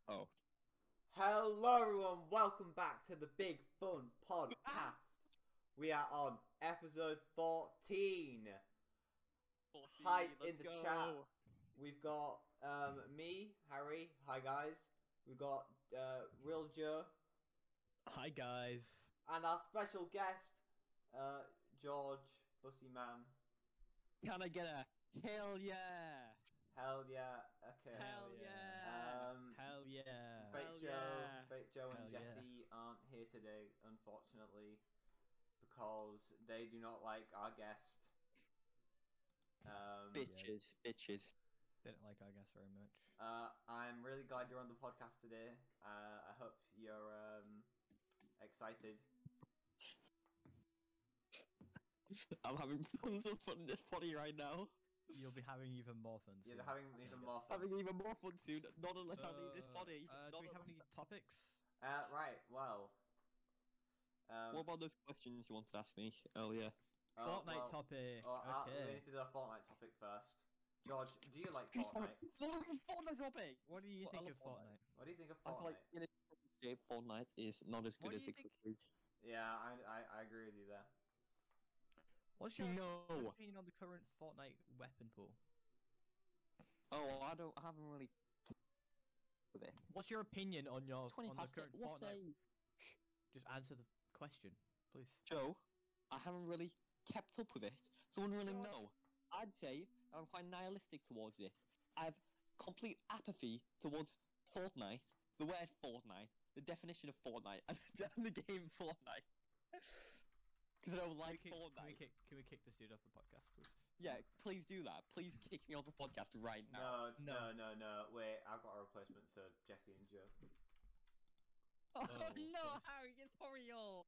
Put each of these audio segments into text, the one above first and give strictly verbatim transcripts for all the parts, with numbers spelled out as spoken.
Oh. Hello everyone, welcome back to the Big Fun Podcast. We are on episode fourteen. fourteen, Hype let's in the go. chat. We've got um, me, Harry. Hi guys. We've got uh, Real Joe. Hi guys. And our special guest, uh, George Bussyman. Can I get a hell yeah? Hell yeah. Okay. Hell yeah. Um, Hell yeah. Fake Hell Joe, yeah. Fake Joe and Hell Jesse yeah. aren't here today, unfortunately, because they do not like our guest. Um, Bitches, bitches. They don't like our guest very much. uh, I'm really glad you're on the podcast today. Uh, I hope you're um, excited. I'm having tons of fun in this potty right now. You'll be having even more fun soon. You're having even more fun. Having even more fun soon. Not unless I leave this Uh, potty. Uh, Not do we have unless any topics? Uh, right, well. Um, What about those questions you wanted to ask me earlier? oh, Fortnite well, topic. oh, uh, we Okay. need to do a Fortnite topic first. George, do you like Fortnite? Fortnite's topic! What do you Well, I think love of Fortnite? What do you think of I feel Fortnite? like in a state, Fortnite is not as What good do as you it think- could be. Yeah, I, I, I agree with you there. What's your No. opinion on the current Fortnite weapon pool? Oh, well, I don't. I haven't really. With it. What's your opinion on your It's twenty on the past current eight. What Fortnite? a Shh, just answer the question, please. Joe. I haven't really kept up with it, so I wouldn't really God. know. I'd say I'm quite nihilistic towards it. I have complete apathy towards Fortnite, the word Fortnite, the definition of Fortnite, and the game Fortnite. Because I don't Can we, like kick, can, we Fortnite. kick, can we kick this dude off the podcast, please? Yeah, please do that. Please kick me off the podcast right now. No, no, No. no, no. Wait, I've got a replacement for Jesse and Joe. Oh, Oh, no, Harry, just hurry up!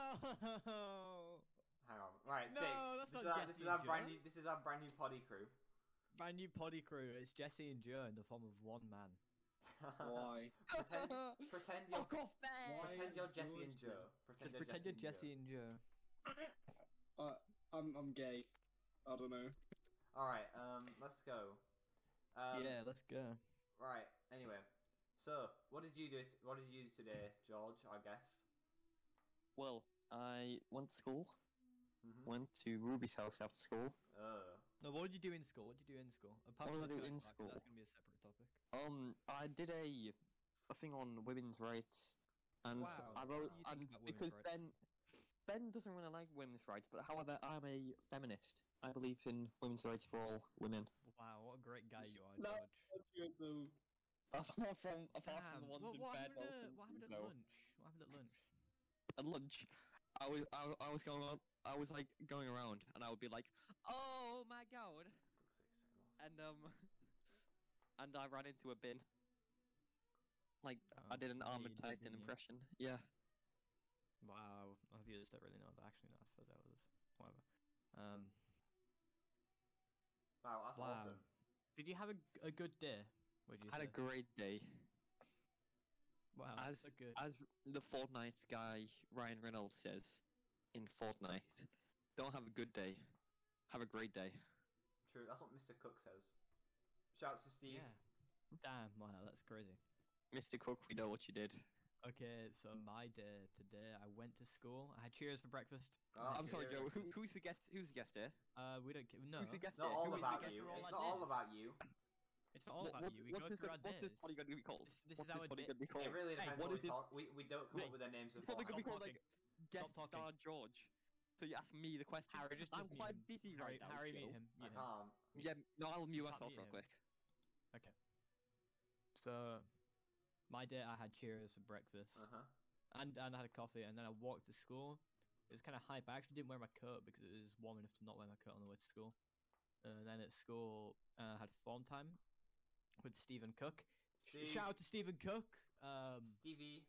No! Hang on. Right, No, sick. that's this not is our, Jesse this is and our Joe. brand new. This is our brand new poddy crew. Brand new poddy crew. It's Jesse and Joe in the form of one man. Why? pretend, pretend you're, Fuck off there! Why? pretend you're is Jesse and George Joe. Pretend Just you're pretend Jesse you're and Jesse Joe. and Joe. Uh, I'm I'm gay. I don't know. All right. Um, let's go. Um, Yeah, let's go. Right. Anyway, so what did you do? T- what did you do today, George? Our guest. Well, I went to school, Mm-hmm. went to Ruby's house after school. Oh. No, what did you do in school? What did you do in school? Apart What from did I the do in church part, 'cause school? That's gonna be a separate topic. Um, I did a a thing on women's rights, and Wow, I what wrote do you think and about women's because rights? Ben Ben doesn't really like women's rights, but however, I'm a feminist. I believe in women's rights for all women. Wow, what a great guy you are, No. George. So Apart from apart Damn. from the ones what, in what bed happened, at, welcomes, what happened at no. lunch? What happened at lunch? At lunch, I was I, I was going on. I was like going around, and I would be like, "Oh my god!" Fuck's sake, set him off. and um, and I ran into a bin. Like Oh, I did an yeah, Armored you did, Titan didn't you? impression. Yeah. Wow, our viewers don't really know that. Actually, no, I suppose that was whatever. Um, Wow, that's wow. awesome. Did you have a, a good day? Would you I had a say? great day. Wow, As so good. as the Fortnite guy Ryan Reynolds says in Fortnite, don't have a good day, have a great day. True. That's what Mister Cook says. Shout out to Steve. Yeah. Damn, wow, that's crazy. Mister Cook, we know what you did. Okay, so my day today, I went to school. I had Cheers for breakfast. Oh, I'm sorry, okay. Joe. Who, who's the guest? Who's the guest here? Uh, we don't. No, Who's the guest It's not here? all Who is the about guest? you. are all It's our not all days. about you. it's not all What- about what's, you. We what's go his through our gonna- what's his days. body going to be called? This, this what's is his our body day. going to be called? It really Hey, depends what what is we it? talk. We, we don't come Wait, up with their names It's before. probably going to be called talking. like Guest talking. Star George. So you ask me the question. Harry, just, I'm just mute quite him. busy Harry, right now, Harry, Joe. meet him. I Mute him. can't. Yeah, no, I'll mute You can't myself mute real him. quick. Okay. So, my day, I had Cheers for breakfast, Uh huh. and and I had a coffee, and then I walked to school. It was kind of hype. I actually didn't wear my coat because it was warm enough to not wear my coat on the way to school. And then at school, uh, I had form time with Stephen Cook. Sh- Steve. Shout out to Stephen Cook. Um, Stevie.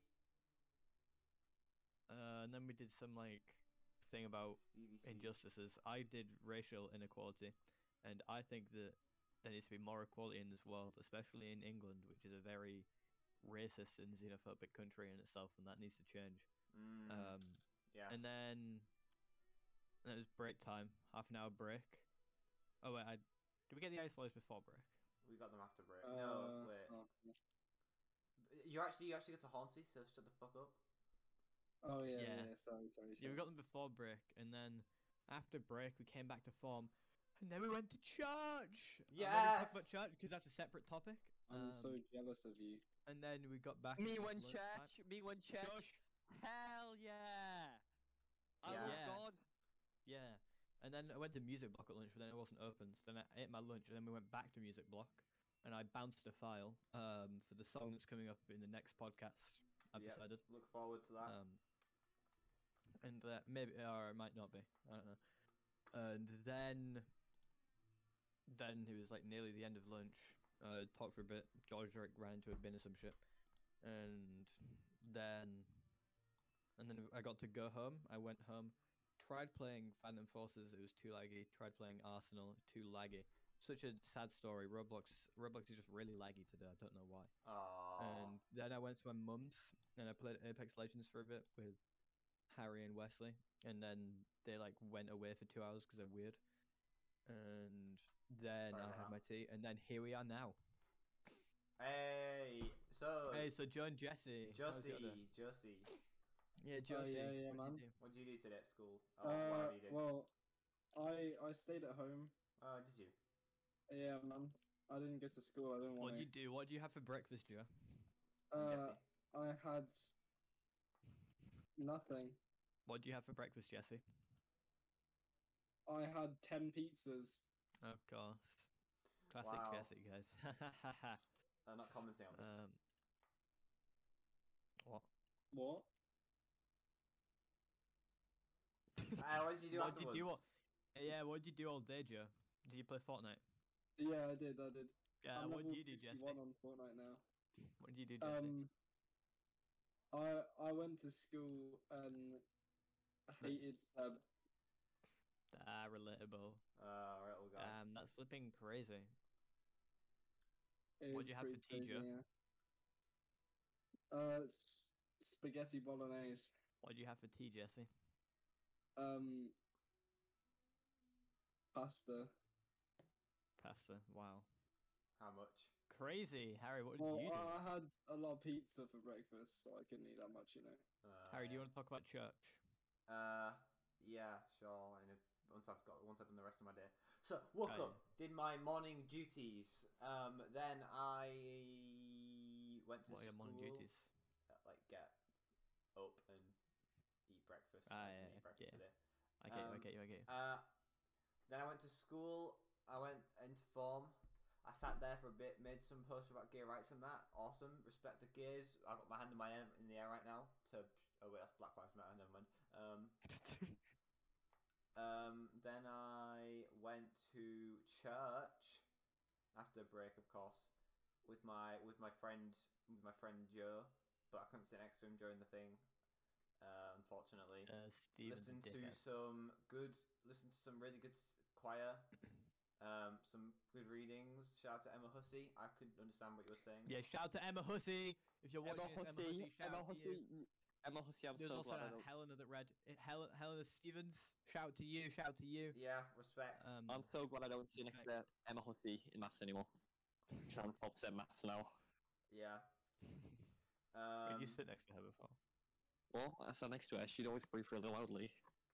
uh, and then we did some like thing about Stevie. C. injustices. I did racial inequality, and I think that there needs to be more equality in this world, especially in England, which is a very racist and xenophobic country in itself, and that needs to change. Mm, Um, yes. and then, and it was break time, half an hour break. Oh wait, I did we get the ice flows before break? We got them after break. uh, no, wait. oh, You you actually you actually got to Hornsey, so shut the fuck up. Oh yeah, yeah. Yeah. yeah, Sorry, sorry. Yeah, we sorry. got them before break, and then after break we came back to form, and then we went to church. I'm not gonna talk about Yes! church because that's a separate topic. I'm Um, so jealous of you. And then we got back. Me at went lunchtime. church. Me went church. Shush. Hell yeah! I Yeah. love Yeah. God. Yeah. And then I went to music block at lunch, but then it wasn't open. So then I ate my lunch, and then we went back to music block, and I bounced a file um for the song that's coming up in the next podcast. I've Yep. decided. Look forward to that. Um. And that maybe, or it might not be. I don't know. And then, then it was like nearly the end of lunch. Uh, talked for a bit. George like, ran into a bin or some shit, and then, and then I got to go home. I went home, tried playing Phantom Forces. It was too laggy. Tried playing Arsenal. Too laggy. Such a sad story. Roblox, Roblox is just really laggy today. I don't know why. Aww. And then I went to my mum's and I played Apex Legends for a bit with Harry and Wesley, and then they like went away for two hours because they're weird. And then Sorry I about had that. my tea, and then here we are now. Hey, so Hey, so Joe and Jesse. how's Josie, your day? Josie, Yeah, Oh, Josie. yeah, yeah, what'd man. you do? what did you do today at school? Oh, Uh, whatever you did. well, I I stayed at home. Oh, did you? Yeah, man. I didn't get to school. I didn't want What'd to. you do? What do you have for breakfast, Joe? Uh, Jesse. I had nothing. What do you have for breakfast, Jesse? I had ten pizzas. Of course. Classic Wow. Jesse, guys. I'm not commenting on this. um. What? What? Ah, what did you do What'd you afterwards? do? All... Yeah, what'd you do all day, Joe? Did you play Fortnite? Yeah, I did. I did. Yeah, I'm what'd level you do, Jesse? fifty-one on Fortnite now. What did you do, Jesse? Um, I I went to school and hated Seb. Ah, relatable. Uh, right, little guy. Damn, that's flipping crazy. It What'd is you have for pretty tea, crazy, Joe? yeah. Uh, s- spaghetti bolognese. What do you have for tea, Jesse? Um, pasta. Pasta. Wow. How much? Crazy. Harry, what did Well, you do? I had a lot of pizza for breakfast, so I couldn't eat that much, you know. Uh, Harry, do you yeah. want to talk about church? Uh, yeah, sure. And if, once I've got, once I've done the rest of my day. So woke Oh, up, did my morning duties. Um, then I went to What are your school. morning duties? uh, Like get up and eat breakfast. Ah, I yeah, didn't eat breakfast yeah. today. I get you, I Um, get you, I get you. Uh, then I went to school. I went into form. I sat there for a bit, made some posts about gay rights and that. Awesome. Respect the gays. I've got my hand in my air, in the air right now. To oh wait, that's Black Lives Matter. Never mind. Um, um. Then I went to church after break, of course, with my with my friend with my friend Joe. But I couldn't sit next to him during the thing. Uh, unfortunately. uh, Steven's a Listen to dickhead. some good, listen to some really good s- choir, um, some good readings. Shout out to Emma Hussey. I couldn't understand what you were saying. Yeah, shout out to Emma Hussey. If you're Emma watching this, Hussey. shout Emma out to Hussey. you. y- Emma Hussey. I'm There's so also glad I uh, don't. Helena that read it, Hel- Helena Stevens. Shout out to you. Shout out to you. Yeah, respect. Um, I'm so glad I don't sit next to Emma Hussey in maths anymore. I'm top percent maths now. yeah. Where Um, did you sit next to her before? Well, I sat next to her. She'd always breathe really loudly.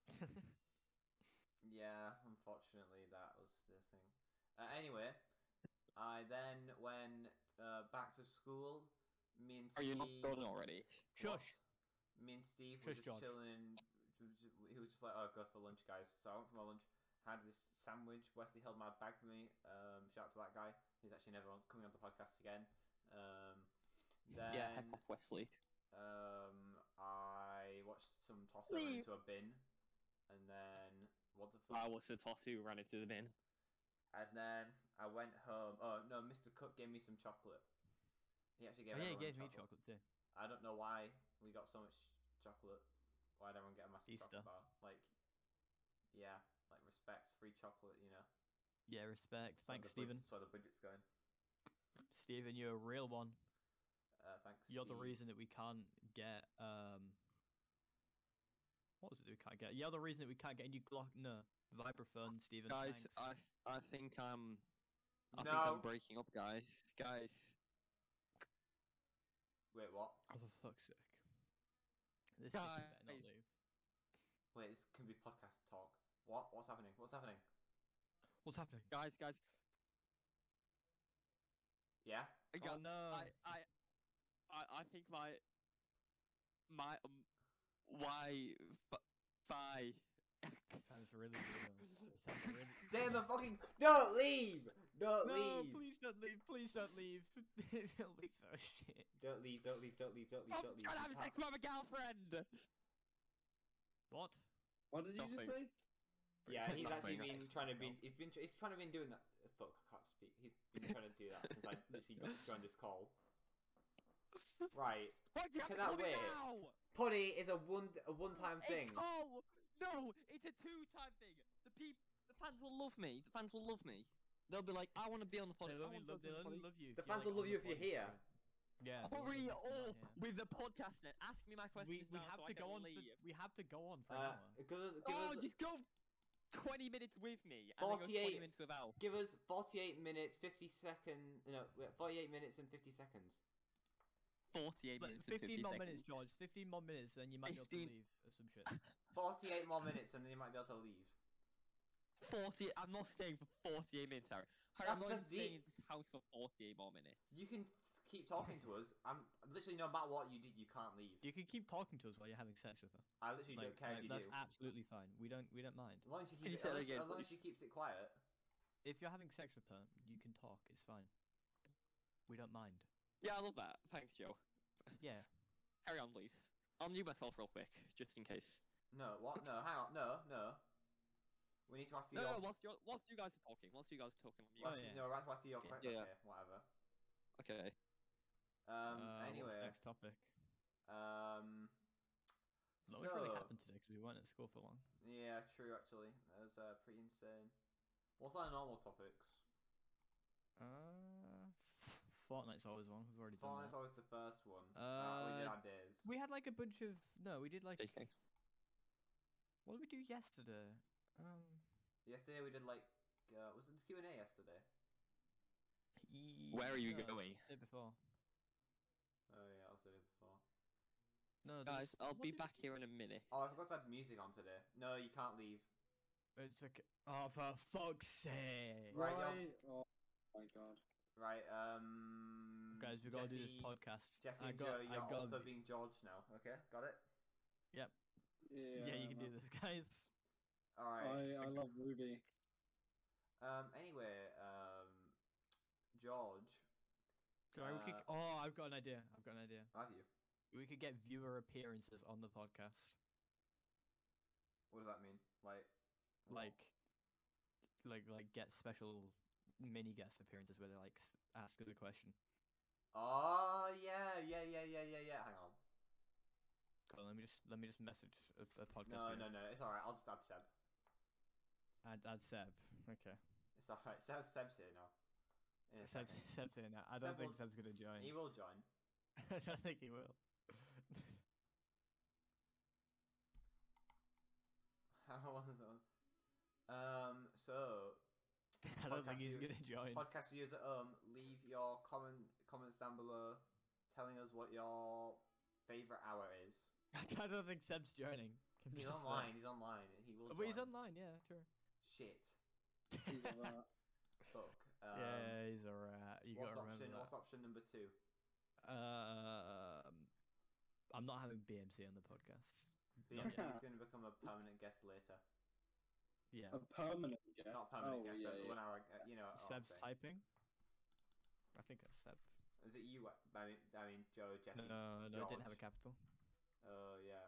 yeah. Unfortunately, that was the thing. Uh, anyway, I then went uh, back to school. Me and Are you Steve. not done already? What? Shush. Me and Steve were Shush, just George. chilling. He was just like, "Oh, go for lunch, guys." So I went for my lunch. Had this sandwich. Wesley held my bag for me. Um, shout out to that guy. He's actually never on, coming on the podcast again. Um, then Yeah, heck off Wesley. um, I watched some Tosser run Leave. into a bin, and then what the I fuck? was the toss who ran into the bin. And then I went home. Oh no, Mister Cook gave me some chocolate. He actually gave. Oh, yeah, he everyone gave me chocolate. chocolate too. I don't know why we got so much chocolate. Why did everyone get a massive Easter. chocolate bar? Like, yeah, like respect, free chocolate, you know. Yeah, respect. That's where Thanks, the bud- Stephen. That's where the budget's going. Stephen, you're a real one. Uh, thanks. You're the Steve. reason that we can't get um. What was it that we can't get? You're the reason that we can't get a new Glock. No, vibraphone, Stephen. Guys, thanks. I I think I'm I No. think I'm breaking up, guys. Guys, Wait, what? what? Oh, for fuck's sake. This chicken better not Guys. leave. Wait, this can be podcast talk. What? What's happening? What's happening? What's happening? Guys, guys, Yeah. I got, Oh no. I, I, I, I think my, my, um, why, f- fi. Sounds really good. It sounds really. Stay in the fucking. Don't leave. Don't No, leave. please don't leave. Please don't leave. It'll be so shit. Don't leave. Don't leave. Don't leave. Don't leave. I'm Don't leave. trying to have You sex can't- with my girlfriend. What? What did you just Nothing. say? Yeah, he's actually Nothing. been trying to be. He's been. He's trying to been doing that. uh, Fuck, I can't speak. He's been trying to do that since I literally got joined this call. Right, Why do you have Can to that call me wait? now? Putty is a one a one time Hey, thing. Cole! No, it's a two-time thing. The peop, the fans will love me. The fans will love me. They'll be like, I want to be on the They podcast. only love, they only love you. The if fans you're, will like, love on you the if you're podcast, here. right? Yeah. they Hurry will love you up if you're with the podcast then. Ask me my not questions here. We we now have so to I can go on. For, leave. we have to go on for an Uh, hour. give us, give Oh, us, just go twenty minutes with me and then go forty-eight twenty minutes without. give us forty-eight minutes, fifty seconds. No, wait, forty-eight minutes and fifty seconds. forty-eight But minutes and fifteen fifty more seconds. minutes, George. Fifteen more minutes, then you might be able to fifteen leave or some shit. forty-eight more minutes, and then you might be able to leave. forty. I'm not staying for forty-eight minutes, Harry. Harry, I'm That's not the even staying deep- in this house for forty-eight more minutes. You can keep talking to us. I'm literally no matter what you did, you can't leave. You can keep talking to us while you're having sex with her. I literally Like, don't care like, if you that's do. absolutely fine. We don't we don't mind. As long as you Can keep you it, say as, that again, as long as she please? keeps it quiet. If you're having sex with her, you can talk. It's fine. We don't mind. Yeah, I love that. Thanks, Joe. Yeah. Carry on, please. I'll mute myself real quick, just in case. No, what? No, hang on. No, no. We need to ask you No, your. no, whilst, you're, whilst you guys are talking, whilst you guys are talking, Oh, I'll Ask- mute. yeah. No, right to ask you your Yeah, question. yeah. Okay, whatever. Okay. Um. Uh, anyway. What's next topic? Um. Not so, much really happened today because we weren't at school for long. Yeah, true. Actually, that was uh, pretty insane. What's our normal topics? Uh, F- Fortnite's always one. We've already done Fortnite's that. always the first one. Uh, we did Uh, our days. We had like a bunch of no. We did like Okay. what did we do yesterday? Um. Yesterday we did like. Uh, was it the Q and A yesterday? ye- Where are you no, going? the day before. Oh yeah, I was there before. No, there Guys, was- I'll what be did- back here in a minute. Oh, I forgot to add music on today. No, you can't leave. It's okay. Oh, for fuck's sake! Right, Right. yo. Oh my god. Right. Um. Guys, we gotta do this Jesse- podcast. Jesse I and got. Joe, I you're got. also being George now. Okay, got it. Yep. Yeah. Yeah, you can do man. this, guys. All right. I I love Ruby. Um. Anyway, um, George, Sorry, we could. Uh, Oh, I've got an idea. I've got an idea. have you? We could get viewer appearances on the podcast. What does that mean? Like. what? Like, like, like, get special mini guest appearances where they like s- ask us a question. Oh yeah, yeah, yeah, yeah, yeah, yeah. Hang on. Cool, let me just let me just message a, a podcast. No, viewer. no, no. It's all right. I'll just add Seb. Add, add Seb. Okay. It's all right. Seb, Seb's here now. In a Seb's, second. Seb's here now. I don't Seb think will- Seb's gonna join. He will join. I don't think he will. How was it? Um. So, I don't think Podcast he's view- gonna join. podcast viewers at home, leave your comment comments down below, telling us what your favorite hour is. I don't think Seb's joining. Can He's just say. online. He's online. He will. But he's join. online, yeah, true. Shit. He's a rat. Fuck. Um, yeah, he's a rat. You what's gotta option? remember What's that. option number two? Um, I'm not having B M C on the podcast. B M C is going to become a permanent guest later. Yeah. A permanent guest. Not permanent oh, guest. yeah, uh, yeah. One hour. Uh, you know. what I'm Seb's saying. typing. I think that's Seb. Is it you? uh, I mean, I mean Joe, Jesse. No, no, I didn't have a George. capital. Oh yeah.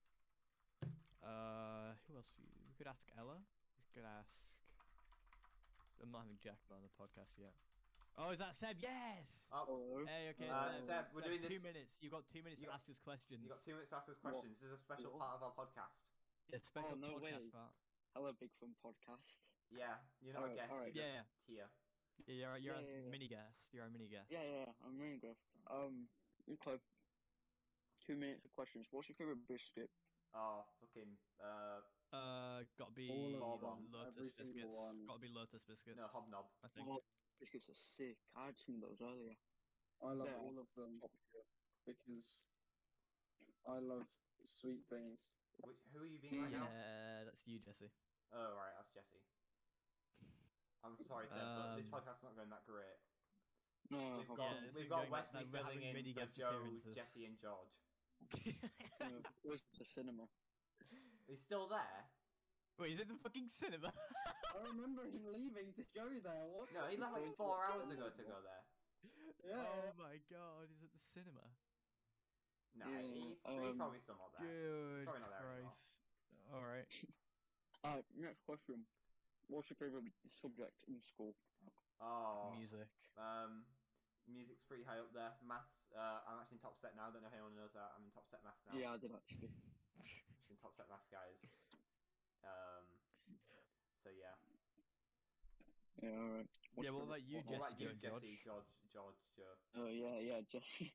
Uh, who else? We, we could ask Ella. We could ask. I'm not having Jack on the podcast yet. Oh, is that Seb? Yes. Oh, Hello. Hey, okay. Uh, Seb, Seb, we're doing two this- minutes. You got two minutes you to got- ask us questions. you got two minutes to ask us What? questions. This is a special What? part of our podcast. Yeah, special no podcast way. part. Hello, Big Fun Podcast. Yeah, you're not a Alright, guest. alright. You're Yeah, just here. Yeah, you're you're Yeah, a yeah, yeah. mini guest. You're a mini guest. Yeah, yeah, yeah, I'm really good. Um, okay. Two minutes of questions. What's your favorite biscuit? Oh, fucking. Uh, Uh, gotta be All of them, Lotus every single biscuits. one. Gotta be Lotus biscuits. no, hobnob. I think. Oh, biscuits are sick. I had some of those earlier. I love Yeah. all of them. because I love sweet things. Which who are you being right now? Yeah, that's you, Jesse. Oh right, that's Jesse. I'm sorry, Seb, but this Um, podcast's not going that great. No, We've okay. got Yeah, this we've is got going like Wesley that. We're filling having in mini for guest Joe, appearances. Jesse, and George. No, where's the cinema? He's still there. Wait, is it the fucking cinema? I remember him leaving to go there. What? No, he left like four hours ago to go there. Yeah. Oh my god, is it the cinema? No, Yeah, he's, he's um, probably still not there. Good probably not there anymore. Christ. Alright. Uh, next question. What's your favorite subject in school? Oh, Music. Um, music's pretty high up there. Maths. Uh, I'm actually in top set now. Don't know if anyone knows that. I'm in top set maths now. Yeah, I did actually. Actually in top set maths, guys. Um. So yeah. Yeah, alright. Yeah, what about you, What Jesse, about you, Joe, and Jesse, George? George, George, Joe? Oh yeah, yeah, Jesse.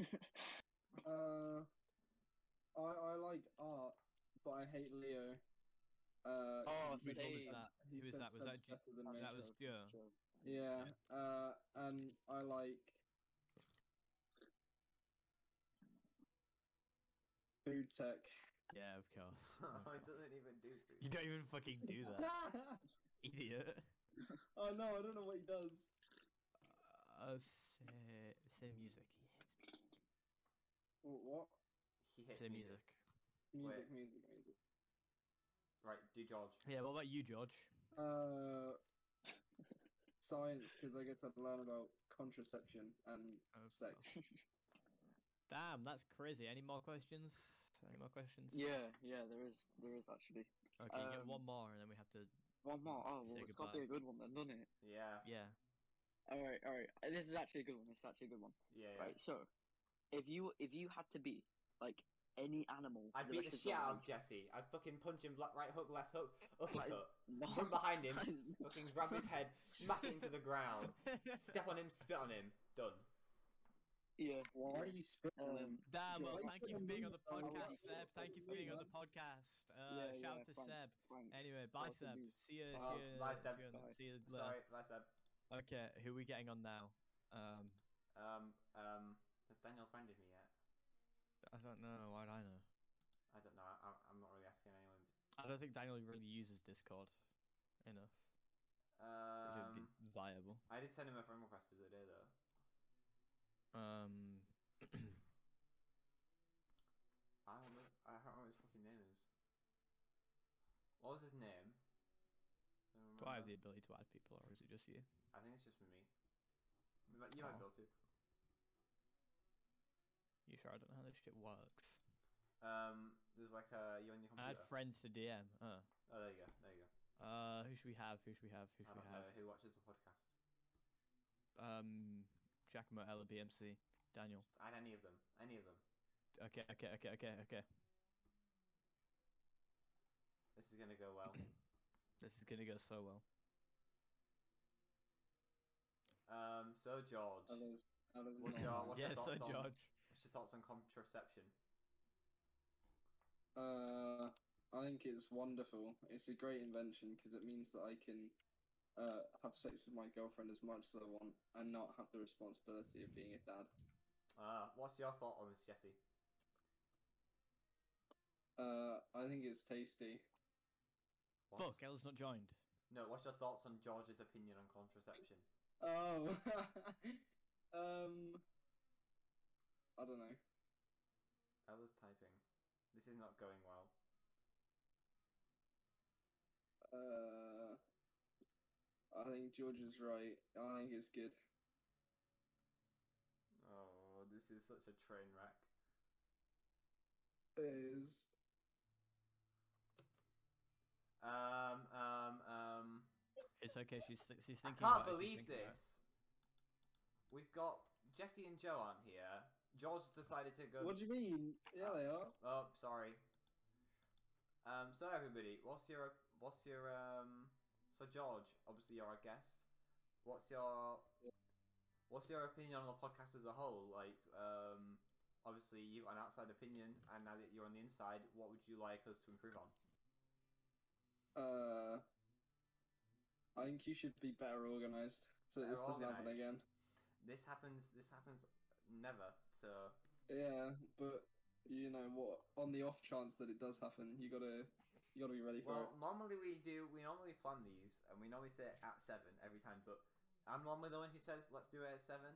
Uh, I I like art, but I hate Leo. Uh, 'cause Oh, he Who said told us same. that? He Who was said that? Was that Seb's J- better than me. that was Joe? Yeah. Uh, and I like food tech. Yeah, of course. Oh, it doesn't even do food. You don't even fucking do that, idiot. Oh no, I don't know what he does. Uh, say, say music. He hates me. Wh- What? He hates Say music. music. Music, Wait. music, music. Right, do George. Yeah, what about you, George? Uh, science, because I get to learn about contraception and Oh, sex. Damn, that's crazy. Any more questions? Any more questions? Yeah, yeah, there is, there is actually. Okay, you get Um, one more, and then we have to. One more. Oh, well, Say it's got to be a goodbye. good one then, doesn't it? Yeah. Yeah. All right, all right. Uh, This is actually a good one. This is actually a good one. Yeah. yeah. Right. So, if you if you had to be like any animal, I'd for beat rest the of shit your out of life- Jesse. I'd fucking punch him like right hook, left hook, That is uppercut. not- Run behind him, that is- fucking grab his head, smack it into the ground, step on him, spit on him, done. Yeah. Why are yeah. you spitting on him? Um, Damn, well, Why thank you put for a being on the meat on podcast, that? Seb. Thank you for being on the Meat. podcast. Uh, yeah, shout yeah, out to thanks, Seb. thanks. Anyway, bye, Shout out to Seb. you. See you. Well, see you. bye, Seb. See you, Bye. see you later. Sorry, like I said. Okay, who are we getting on now? Um, Um, um, has Daniel friended me yet? I don't know. Why do I know? I don't know. I, I'm not really asking anyone. I don't think Daniel really uses Discord enough. It would be Um, viable. I did send him a friend request the other day though. Um, I don't know. I don't know what his fucking name is. What was his name? Don't do I have remember. the ability to add people, or is it just you? I think it's just for me. You might, you might be Oh. able to. You sure? I don't know how this shit works. Um, there's like a you on your I computer. had friends to D M. Uh, Oh, there you go. There you go. uh, who should we have? Who should we have? Who I should we don't have? know who watches the podcast. Um, Giacomo, Ella, B M C, Daniel. Add any of them. Any of them. Okay, okay, okay, okay, okay. This is gonna go well. This is gonna go so well. um, so George, Others, others What's not. your- what's yeah, your so thoughts on- George. what's your thoughts on contraception? Uh, I think it's wonderful. It's a great invention because it means that I can uh, have sex with my girlfriend as much as I want and not have the responsibility of being a dad. Uh, what's your thought on this, Jesse? Uh, I think it's tasty. What's- Fuck, Ella's not joined. No, what's your thoughts on George's opinion on contraception? Oh, um, I don't know. Ella's typing. This is not going well. Uh, I think George is right. I think it's good. Oh, this is such a train wreck. It is. Um, um, um. It's okay. She's th- she's I thinking. can't about it, she's believe thinking this. about it. We've got Jesse and Joe aren't here. George decided to go. What do you mean? Yeah, they are. Oh, sorry. Um, so everybody, what's your what's your um? So George, obviously you're our guest. What's your what's your opinion on the podcast as a whole? Like, um, obviously you've got an outside opinion, and now that you're on the inside, what would you like us to improve on? Uh, I think you should be better organized so Better this doesn't happen organised. again. This happens. This happens never. So Yeah, but you know what? On the off chance that it does happen, you gotta you gotta be ready for Well, it. normally we do. We normally plan these, and we normally say it at seven every time. But I'm normally the one who says, "Let's do it at seven."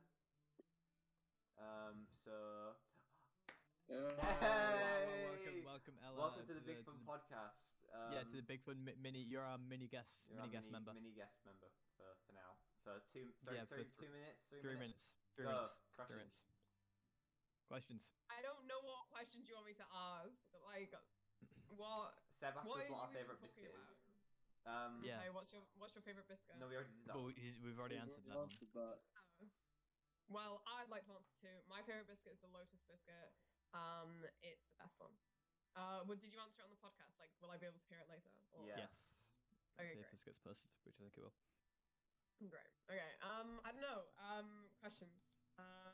Um. So. Yeah. Hey! Welcome, welcome, Ella. Welcome to the Big to Fun the- podcast. Um, Yeah, to the Big Fun mi- mini. You're our mini guest, you're mini our guest mini, member. mini guest member for, for now. For two, three, Yeah, for three, th- two minutes, three, Three minutes. minutes. Three Go. minutes. Three Questions. minutes. Questions. I don't know what questions you want me to ask. Like, what? Seb asked What us are what our you even favorite talking biscuit about? is. Um, Yeah. Okay, what's your what's your favorite biscuit? No, we already did that. But one. we, he's- we've already We've answered already that one. answered that. Oh. Well, I'd like to answer too. My favorite biscuit is the Lotus biscuit. Um, it's the best one. Uh, what did you answer it on the podcast? Like, will I be able to hear it later? Or... Yeah. Yes. Okay, if great. this gets posted, which I think it will. Great. Okay. Um, I don't know. Um, questions. Uh.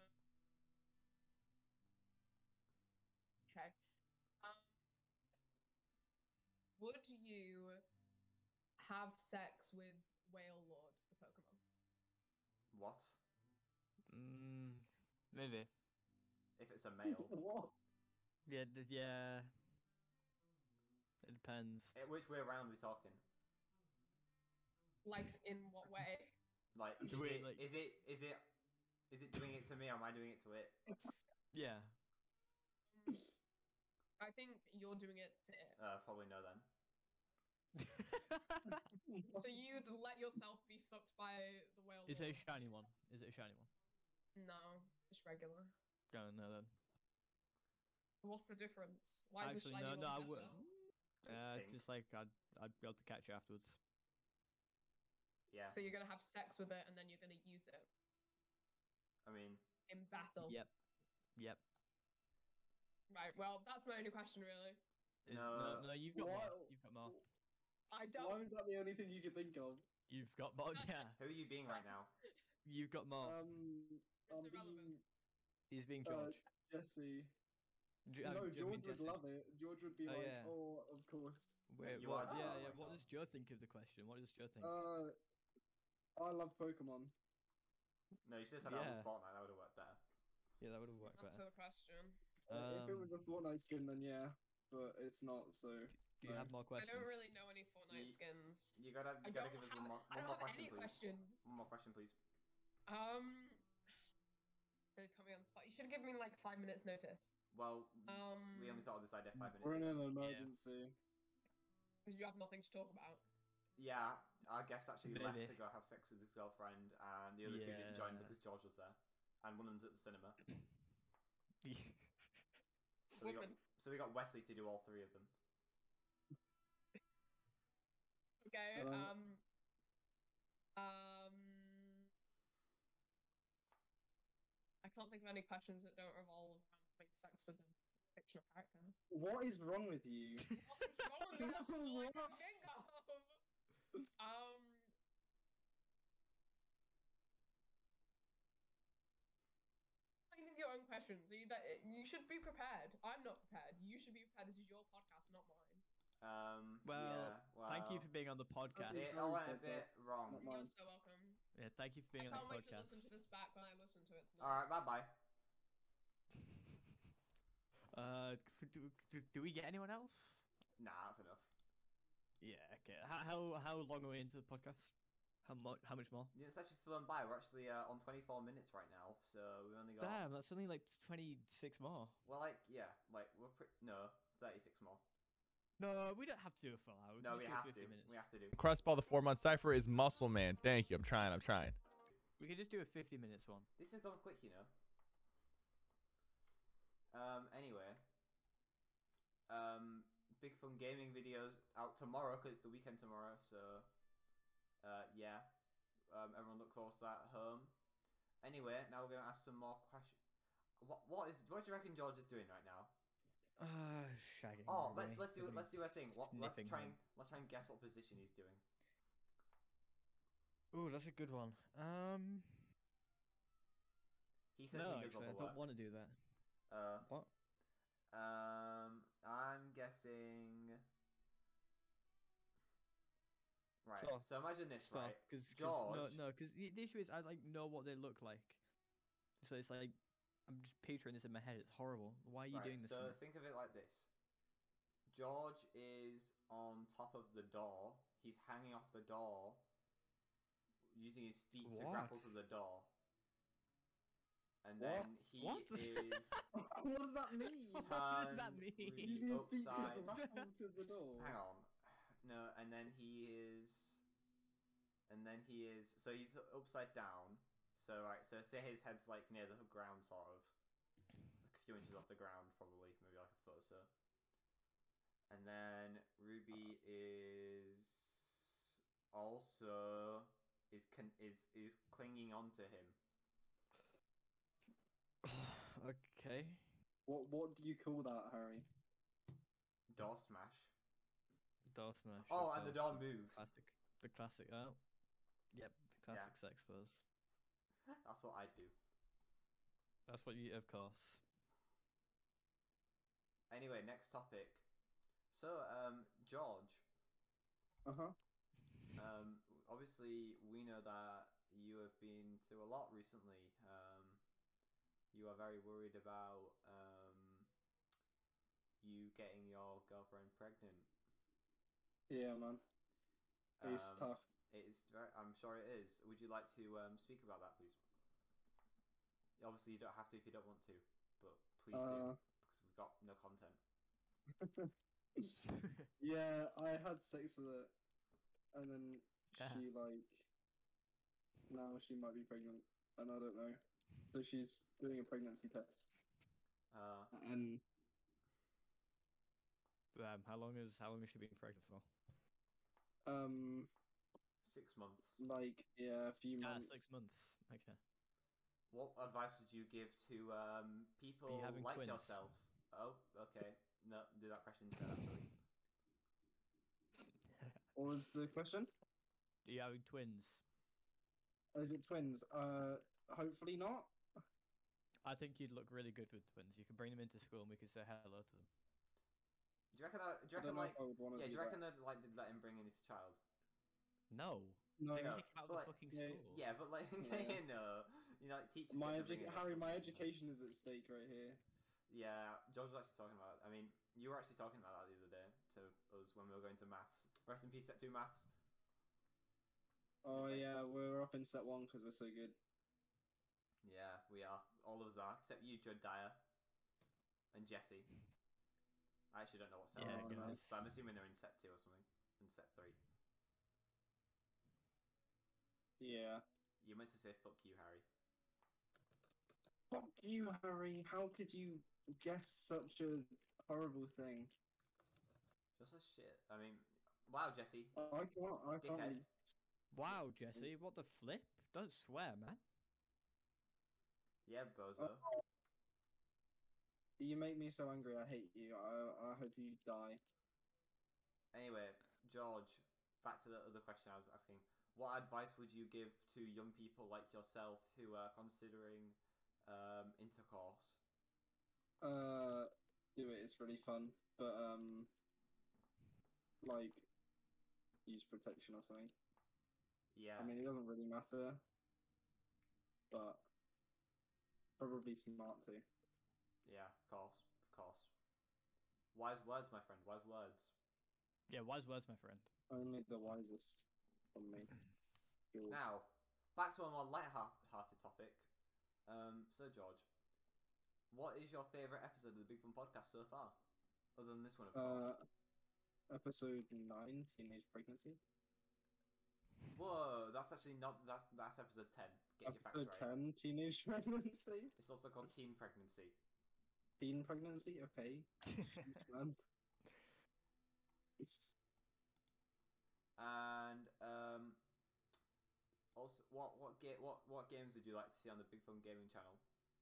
Okay. Um, would you have sex with Whale Lord, the Pokemon? What? Mm, maybe. If it's a male. What? Yeah, d- yeah. It depends. Eh, which way around are we talking? Like, in what way? Like, is Do we, it, like- is it, is it, is it doing it to me or am I doing it to it? Yeah. I think you're doing it to it. Uh, probably no then. So you'd let yourself be fucked by the whale. Is it a lord? shiny one? Is it a shiny one? No, just regular. Don't know then. What's the difference? Why is Actually, the shiny no, no, I one wouldn't. better? Uh, pink. just like I'd, I'd be able to catch you afterwards. Yeah. So you're gonna have sex with it and then you're gonna use it I mean, in battle. Yep. Yep. Right. Well, that's my only question, really. Is- No. no, no, you've got more. Why- You've got more. I Why don't. was that the only thing you could think of? You've got more. Yeah. who are you being right now? You've got more. Um, I'm irrelevant. being He's being uh, George. Jesse. J- uh, No, Joe George being would Jesse. love it. George would be Oh, like, yeah. "Oh, of course." Wait, You what? are Yeah, Joe yeah. right What now. does Joe think of the question? What does Joe think? Uh, I love Pokemon. No, you should have said I Yeah. love Fortnite. That would have worked better. yeah, that would have worked Answer better. the question. Uh, if it Um, was a Fortnite skin, then yeah, but it's not. So Do you no. have more I questions? don't really know any Fortnite Ye- skins. You gotta, I you gotta don't give us have, one more, I one don't more have question, any please. questions. One more question, please. Um, they put me on the spot. You should have given me like five minutes notice. Well, Um, we only thought of this idea five minutes We're in ago. an emergency. because you have nothing to talk about. Yeah, our guest actually left Maybe. to go have sex with his girlfriend, and the other two didn't join Yeah. because George was there, and one of them's at the cinema. Yeah. So we got, Woodman. so we got Wesley to do all three of them. Okay. Hello? Um. Um. I can't think of any questions that don't revolve around having sex with a fictional character. What is wrong with you? What's wrong with that? That's all I can What? think of. Um. Think of your own questions. You, that, you should be prepared. I'm not prepared. You should be prepared. This is your podcast, not mine. Um, Well, yeah, well, Thank you for being on the podcast. It- It all went a bit Podcast, wrong. not You're mine. so welcome. Yeah, thank you for being I on can't the wait to podcast. listen to this back when I listen to it tonight. All right, bye bye. Uh, c- do, do, do we get anyone else? Nah, that's enough. Yeah. Okay. How how, how long are we into the podcast? How much? How much more? Yeah, it's actually flown by. We're actually uh, on twenty-four minutes right now, so we only got. Damn, that's only like twenty-six more. Well, like, yeah, like we're pretty. No, thirty-six more. No, we don't have to do a full hour. No, can we just do have to. fifty minutes. We have to do. Crustball the four month cipher is muscle man. Thank you. I'm trying. I'm trying. We could just do a fifty minutes one. This is done quick, you know. Um. Anyway. Um. Big Fun Gaming videos out tomorrow because it's the weekend tomorrow. So. Uh. Yeah. Um. Everyone look forward to that at home. Anyway, now we're gonna ask some more questions. What? What is? What do you reckon George is doing right now? Uh, shagging. Oh, let's away. let's do Giving let's do a his thing. What? Let's sniffing try home. and let's try and guess what position he's doing. Ooh, that's a good one. Um, He says no, he does all actually, I the don't work. want to do that. Uh. What? Um, I'm guessing. Right. Sure. So imagine this, right? Because no, George. no, because the, the issue is I like know what they look like, so it's like I'm just picturing this in my head. It's horrible. Why are you Right, doing this? so to me? think of it like this. George is on top of the door. He's hanging off the door, using his feet to What? grapple to the door. And then What? he What? is What does that mean? What does that turned mean? really Using his feet to upside. grapple to the door. Hang on. No, and then he is. And then he is. So he's upside down. So, right, so say his head's like near the ground, sort of. Like a few inches off the ground, probably. Maybe like a foot or so. And then Ruby is. Also. Is, con- is, is clinging onto him. Okay. What What do you call that, Harry? Door smash. Door smash. Oh, of and the course. door moves. Classic. The classic. Oh. Yep. The classic sex pose. That's what I do. That's what you. Of course. Anyway, next topic. So, um, George. Uh huh. Um, obviously, we know that you have been through a lot recently. Um, you are very worried about um, you getting your girlfriend pregnant. Yeah, man. It's Um, tough. It is. Very, I'm sure it is. Would you like to um, speak about that, please? Obviously, you don't have to if you don't want to, but please Uh, do because we've got no content. Yeah, I had sex with her, and then she like now she might be pregnant, and I don't know. So she's doing a pregnancy test, Uh, and Um, how long is how long has she been pregnant for? um, six months. like yeah, a few Ah, months. six months. Okay. What advice would you give to um, people having like twins? yourself? Oh, okay. No, do that question instead, actually. What was the question? Are you having twins? Is it twins? Uh, hopefully not. I think you'd look really good with twins. You could bring them into school and we could say hello to them. Do you reckon that? Do you I reckon don't know like? if I would want to Yeah. Do do you reckon that. that like they'd let him bring in his child? No. No, They No, kick him out of but the like- fucking yeah, school. Yeah, but like Yeah. you know, you know, like teachers. my get to bring edu- in their Harry, my children. education is at stake right here. Yeah, George was actually talking about. It. I mean, you were actually talking about that the other day to us when we were going to maths. Rest in peace, set two maths. Oh It's like- yeah, we're up in set one because we're so good. Yeah, we are. All of us are, except you, Judd Dyer, and Jesse. I actually don't know what set Yeah, they're in, guys. but I'm assuming they're in set two or something, in set three. Yeah. You meant to say "fuck you, Harry." Fuck you, Harry. How could you guess such a horrible thing? Just a shit. I mean, wow, Jesse. I can't. I can't. Dickhead. Be... Wow, Jesse, what the flip? Don't swear, man. Yeah, bozo. You make me so angry. I hate you. I I hope you die. Anyway, George, back to the other question I was asking. What advice would you give to young people like yourself who are considering um, intercourse? Uh, do it. It's really fun, but um, like, use protection or something. Yeah, I mean, it doesn't really matter, but probably smart too. yeah, of course, of course. Wise words, my friend. Wise words. Yeah, wise words, my friend. Only the wisest from me. George. Now, back to a more light-hearted topic. Um, so, George, what is your favourite episode of the Big Fun Podcast so far? Other than this one, of Uh, course. episode nine, teenage pregnancy. Whoa, that's actually not. That's that's episode ten. Get your facts Episode right. ten, teenage pregnancy. It's also called teen pregnancy. Teen pregnancy. Okay. Sheesh, man. And um, also, what what ga- what what games would you like to see on the Big Fun Gaming channel?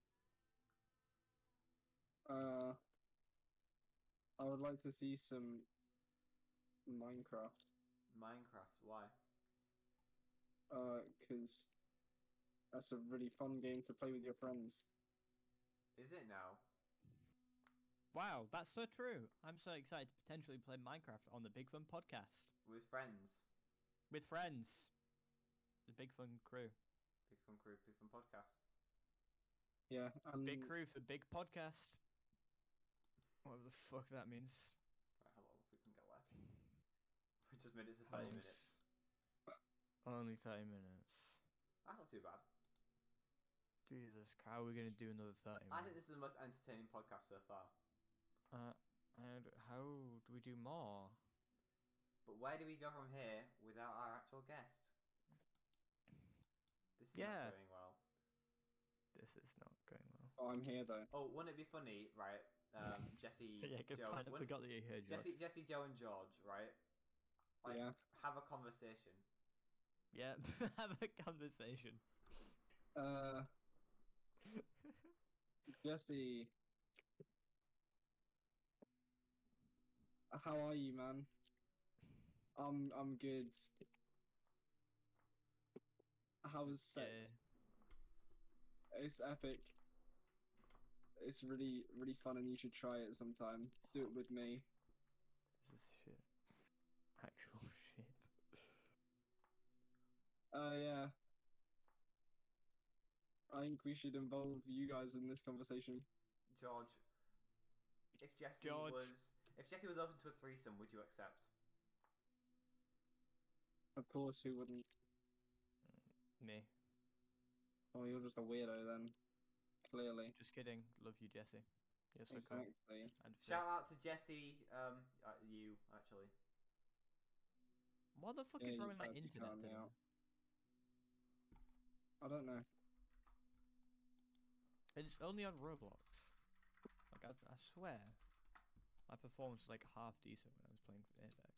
Uh, I would like to see some Minecraft. Minecraft. Why? Uh, because that's a really fun game to play with your friends. Is it now? Wow, that's so true. I'm so excited to potentially play Minecraft on the Big Fun podcast With friends. with friends. The Big Fun crew. Big Fun Crew, Big Fun Podcast. Yeah. Um, Big crew for big podcast. Whatever the fuck that means. Right, how long have we can get left? We just made it to How thirty long's- minutes. Only thirty minutes. That's not too bad. Jesus, how are we gonna do another thirty I think minutes? this is the most entertaining podcast so far. Uh, and how do we do more? But where do we go from here without our actual guest? This is Yeah. not going well. This is not going well. oh, I'm here though. Oh, wouldn't it be funny, right? Um, Jesse, Yeah, good Joe, point. I wouldn't- forgot that you're here, George. Jesse, Jesse, Joe, and George, right? Like, Yeah. have a conversation. Yeah, have a conversation. Uh, Jesse. How are you, man? I'm I'm good. How was sex? It's epic. It's really really fun, and you should try it sometime. Do it with me. This is shit. Actual shit. Uh, yeah. I think we should involve you guys in this conversation. George, if Jesse George. was, if Jesse was open to a threesome, would you accept? Of course, who wouldn't? Me. Oh, you're just a weirdo then. Clearly. Just kidding. Love you, Jesse. You're so cool. Exactly. And fit. Shout out to Jesse. Um, uh, you actually. What the fuck Yeah, is you wrong with my can't be internet counting me today? out. I don't know. It's only on Roblox. Like I, I swear, my performance was like half decent when I was playing for Apex.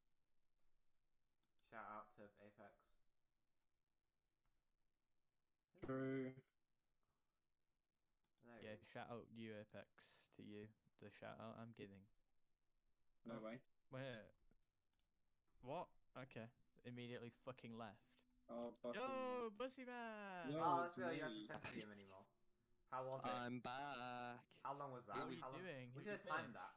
Shout out to Apex. True. There Yeah, we go. shout out you Apex to you. The shout out I'm giving. No Oh. way. Wait. What? Okay. Immediately fucking left. Oh, Bussy. Yo, Bussy Man! Yo. Oh, it's let's go. You don't have to me. pretend to be him anymore. How was it? I'm back. How long was that? What are you How long- doing? We Have should you have timed that.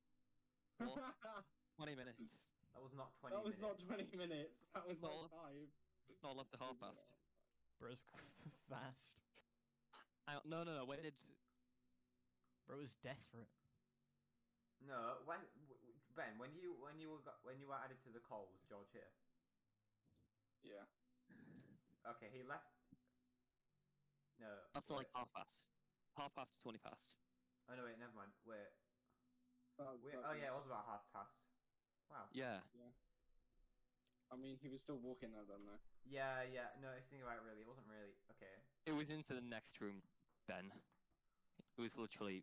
twenty minutes. That was not twenty that was not minutes. twenty minutes. That was like Well, five. No, left to half past. Bro's fast. I, no, no, no. When did? Bro was desperate. No, when w- w- Ben, when you when you were got, when you were added to the call, was George here? Yeah. Okay, he left. No. After like wait. half past. Half past to twenty past. Oh no, wait, never mind. Wait. That, wait that oh yeah, it was about half past. Wow. Yeah. I mean, he was still walking there then, though. Yeah, yeah. No, if you think about it, really, it wasn't really okay. It was into the next room, Ben. It was literally.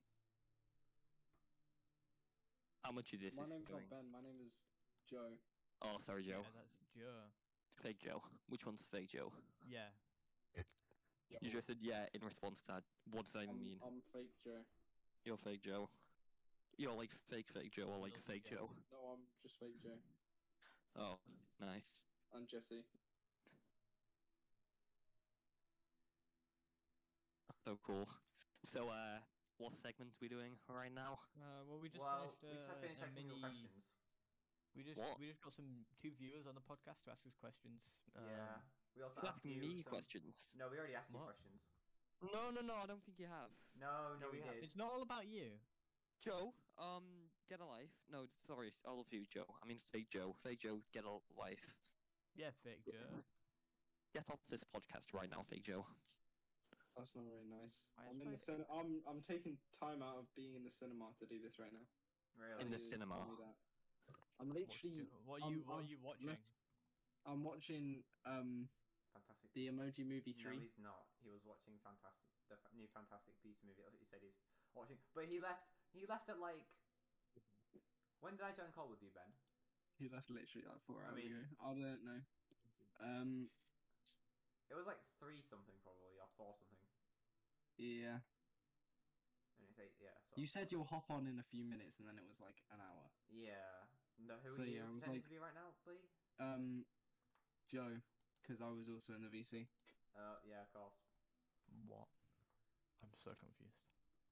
How much of this My is name's going? not Ben. My name is Joe. Oh, sorry, Joe. Yeah, that's Joe. Fake Joe. Which one's fake Joe? Yeah. You just said yeah in response to that. What does that I'm, mean? I'm fake Joe. You're fake Joe. You're like fake fake Joe or like Little fake Joe. Joe. No, I'm just fake Joe. Oh, nice. I'm Jesse. So cool. So, uh, what segment we doing right now? Uh, well, we just well, finished, we just uh, finished a asking mini. your questions. We just What? we just got some two viewers on the podcast to ask us questions. Um, yeah. We also You're asked asking you me some... questions. No, we already asked you What? questions. No, no, no. I don't think you have. No, no, yeah, we, have- did. It's not all about you. Joe, um, get a life. No, sorry, I love you, Joe. I mean, fake Joe. Fake Joe, get a life. Yeah, fake Joe. Get off this podcast right now, fake Joe. That's not very nice. Why I'm is in the my- cin- I'm I'm taking time out of being in the cinema to do this right now. Really? In the You cinema. tell me that. I'm What's literally. Jo- what are I'm- you What are I've you watching? left- I'm watching um Fantastic. the Beasts. Emoji Movie No, three. he's not. He was watching Fantastic, the f- new Fantastic Beasts movie. That's what he said he's watching. But he left. He left at like. When did I join call with you, Ben? He left literally like four I hours mean- ago. I don't know. Um. It was like three something probably, or four something. Yeah. And it's eight. Yeah. So. You said you'll hop on in a few minutes, and then it was like an hour. Yeah. No, who So, are you yeah, I was pretending like- to be right now, please? Um, Joe, because I was also in the V C. Uh, yeah, of course. What? I'm so confused.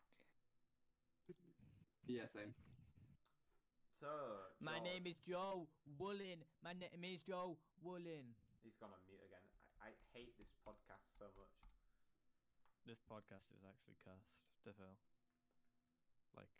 Yeah, same. So. My George- name is Joe Woolen. My name is Joe Woolen. He's gone on mute again. I, I hate this podcast so much. this podcast is actually cursed. Devil. Like.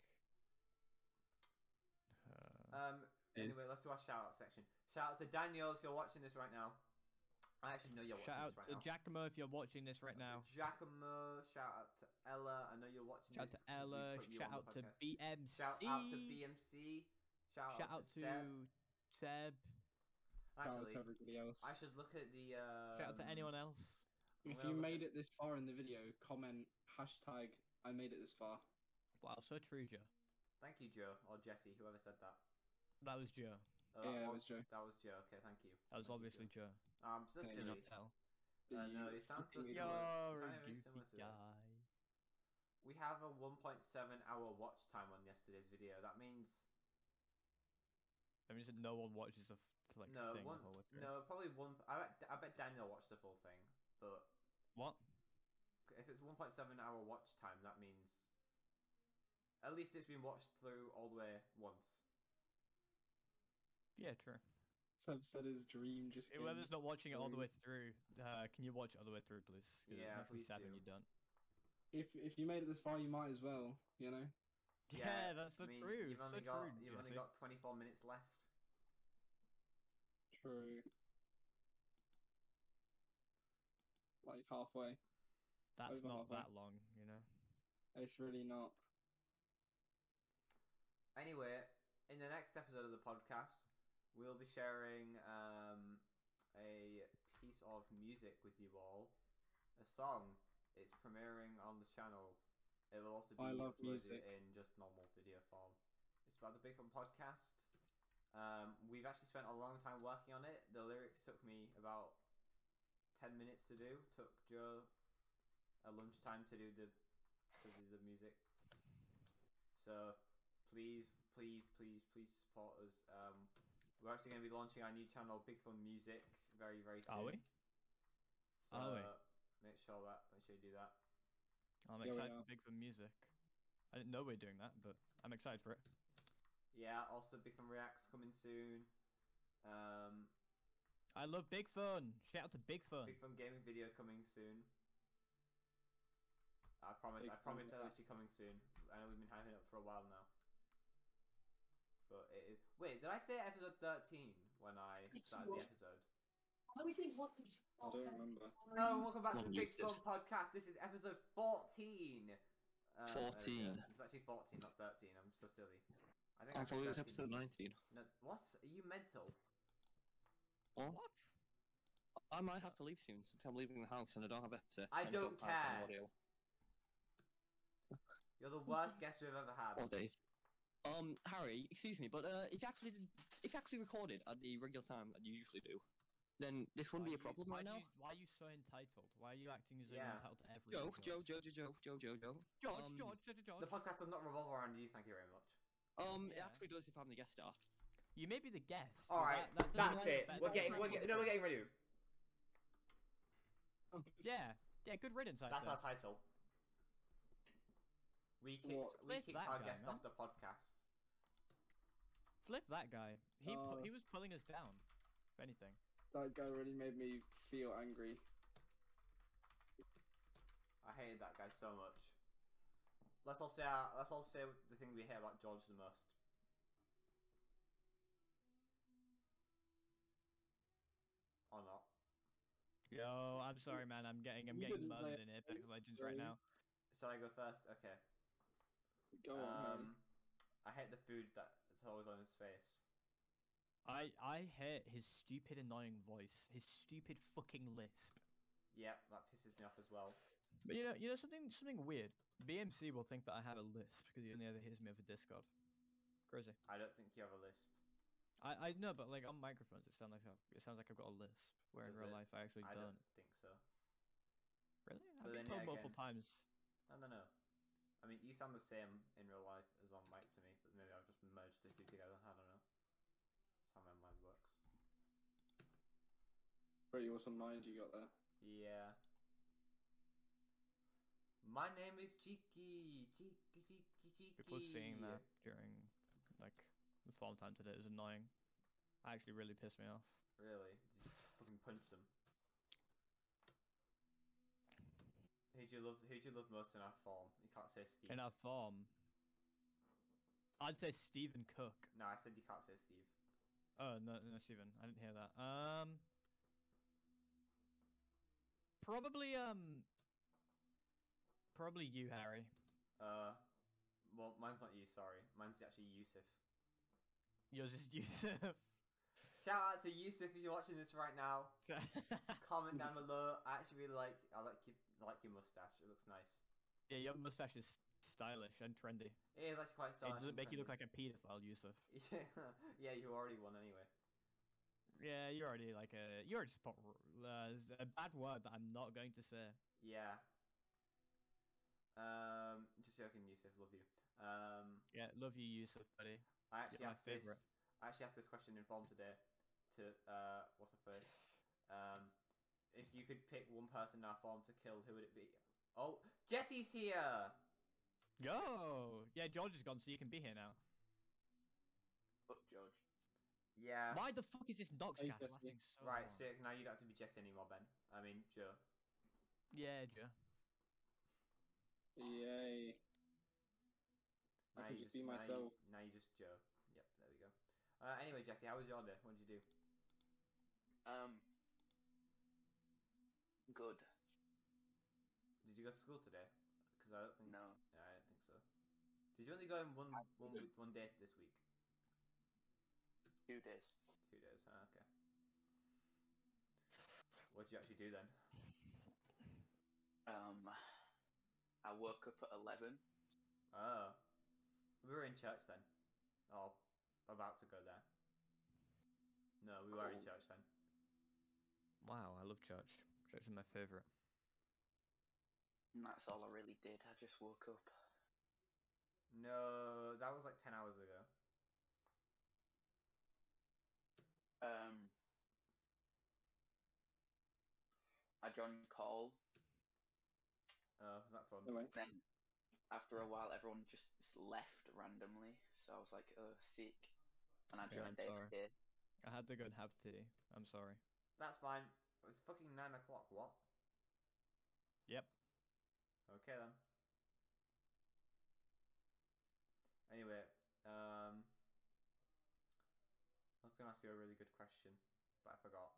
Uh, Um. Anyway, let's do our shout out section. Shout out to Daniel if you're watching this right now. I actually know you're watching shout out this right to now. Giacomo if you're watching this right Shout out now. to Giacomo. Shout out to Ella. I know you're watching Shout out this. to 'cause we Ella. put you Shout on the out to podcast. B M C. Shout out to B M C. Shout, Shout out, out to to Seb. Seb. Shout out Actually, to everybody else. I should look at the. Uh, Shout out to anyone else. If I'm you gonna look made at- it this far in the video, comment hashtag I made it this far. Wow, so true, Joe. Thank you, Joe or Jesse, whoever said that. That was Joe. Oh, Yeah, that it was was Joe. That was Joe. Okay, thank you. That was Thank you, obviously Joe. Joe. Um, so Yeah, Can you silly. not tell? Did Uh, no, you it sounds so fucking similar. You're It's a kind of very goofy similar to that. guy. We have a one point seven hour watch time on yesterday's video. That means That means that no one watches the f- like no thing one. the whole way through. No, probably one. I bet, I bet Daniel watched the full thing, but What? if it's one point seven hour watch time, that means at least it's been watched through all the way once. Yeah, true. Seb said his dream just came. Whoever's not watching it all the true. way through, uh, can you watch it all the way through, please? 'Cause Yeah, it makes me please sad do. when you don't. If if you made it this far, you might as well. You know. Yeah, that's so I mean, true. You've So only got true, you've only Jesse. got twenty-four minutes left. True. Like halfway. That's over not halfway. that long, you know. It's really not. Anyway, in the next episode of the podcast, we'll be sharing um, a piece of music with you all. A song. It's premiering on the channel. It will also be I love uploaded music. in just normal video form. It's about the Big Fun podcast. Um, we've actually spent a long time working on it. The lyrics took me about ten minutes to do. Took Joe a lunchtime to do the to do the music. So please, please, please, please support us. Um, we're actually going to be launching our new channel, Big Fun Music, very, very soon. Are we? So Are we? make sure that make sure you do that. I'm Yeah, we excited are. for Big Fun Music. I didn't know we were doing that, but I'm excited for it. Yeah. Also, Big Fun Reacts coming soon. Um, I love Big Fun. Shout out to Big Fun. Big Fun Gaming video coming soon. I promise. Big I Fun promise is that's that. actually coming soon. I know we've been hyping it up for a while now. But it is. Wait, did I say episode thirteen when I started the episode? I don't remember. Hello and welcome back to Long the Big usage. Fun Podcast. This is episode fourteen. Um, there we go. fourteen. It's actually fourteen, not thirteen. I'm so silly. I think I said thought it was thirteen. episode nineteen. No, what? Are you mental? What? What? I might have to leave soon since I'm leaving the house and I don't have access. I and don't have care. audio. You're the worst guest we've ever had. Four days. Um, Harry, excuse me, but uh, if you actually did, if you actually recorded at the regular time that you usually do, then this wouldn't Why be a you- problem why right do now. You, why are you so entitled? Why are you acting as though Yeah. you're entitled to everything? Joe, to Joe, us? Joe, Joe, Joe, Joe, Joe, Joe. George, um, George, George, George. The podcast does not revolve around you. Thank you very much. Um, it Yeah. actually does if I'm the guest star. You may be the guest. All but right, that, that that's doesn't it. that We're doesn't getting, we're make getting, it no, we're fair. getting rid of you. Yeah, yeah. Good riddance. I That's say. our title. We kicked, What? we Flip kicked that our guy, guest man. off the podcast. Flip that guy. He pu- Uh, he was pulling us down. If anything. That guy really made me feel angry. I hated that guy so much. Let's all say our, let's all say the thing we hate about George the most. Or not. Yo, I'm sorry, man. I'm getting I'm You getting didn't say murdered in Apex Legends right sorry. now. Shall I go first? Okay. Go on, Harry. Um, I hate the food that's always on his face. I I hate his stupid, annoying voice. His stupid fucking lisp. Yep, that pisses me off as well. But you know, you know something something weird. B M C will think that I have a lisp because he only ever hears me over Discord. Crazy. I don't think you have a lisp. I I know, but like on microphones, it sounds like I've, it sounds like I've got a lisp. Where in Does real it? life, I actually I don't. don't think so. Really? But I've then been told yet multiple again- times. I don't know. I mean, you sound the same in real life as on mic to me, but maybe I've just merged the two together. I don't know. That's how my mind works. Pretty awesome mind you got there. Yeah. My name is Cheeky. Cheeky, cheeky, cheeky. People seeing that during like the farm time today is annoying. Actually, really pissed me off. Really? Just fucking punch them. Who do you love? Who do you love most in our form? You can't say Steve. In our form, I'd say Stephen Cook. No, I said you can't say Steve. Oh no, no, Stephen. I didn't hear that. Um, probably um, probably you, Harry. Uh, well, mine's not you. Sorry, mine's actually Yusuf. Yours is Yusuf. Shout out to Yusuf if you're watching this right now. Comment down below. I actually really like. I like your I like your mustache. It looks nice. Yeah, your mustache is stylish and trendy. It is actually quite It stylish. doesn't and make you look trendy. like a paedophile, Yusuf. Yeah, yeah, you already won anyway. Yeah, you're already like a you're just uh, a bad word that I'm not going to say. Yeah. Um, just joking, Yusuf. Love you. Um, Yeah, love you, Yusuf, buddy. I actually my asked this. favourite. I actually asked this question in form today. To uh, what's the first? Um, if you could pick one person in our form to kill, who would it be? Oh, Jesse's here. Go! Yeah, George is gone, so you can be here now. Fuck George. Yeah. Why the fuck is this Nox Hey, gaff Jesse. lasting so Right, long? sick. Now you don't have to be Jesse anymore, Ben. I mean, Joe. Yeah, Joe. Yay. I Now can you just be now myself. You, now you just Joe. Yep, there we go. Uh, anyway, Jesse, how was your day? What did you do? Um. Good. Did you go to school today? Because I don't think. No. Yeah, I don't think so. Did you only go in one I one didn't. week, one day this week? Two days. Two days. Ah, okay. What did you actually do then? Um. I woke up at eleven. Oh, we were in church then. Oh, about to go there. No, we were in Cool. church then. Wow, I love church. Church is my favourite. And that's all I really did. I just woke up. No, that was like ten hours ago. Um. I joined call. Oh, was that fun? Anyway. Then, after a while, everyone just left randomly. So I was like, "Oh, sick," and I Yeah, joined I'm sorry. A F K. I had to go and have tea. I'm sorry. That's fine. It's fucking nine o'clock. What? Yep. Okay then. Anyway, um, I was gonna ask you a really good question, but I forgot.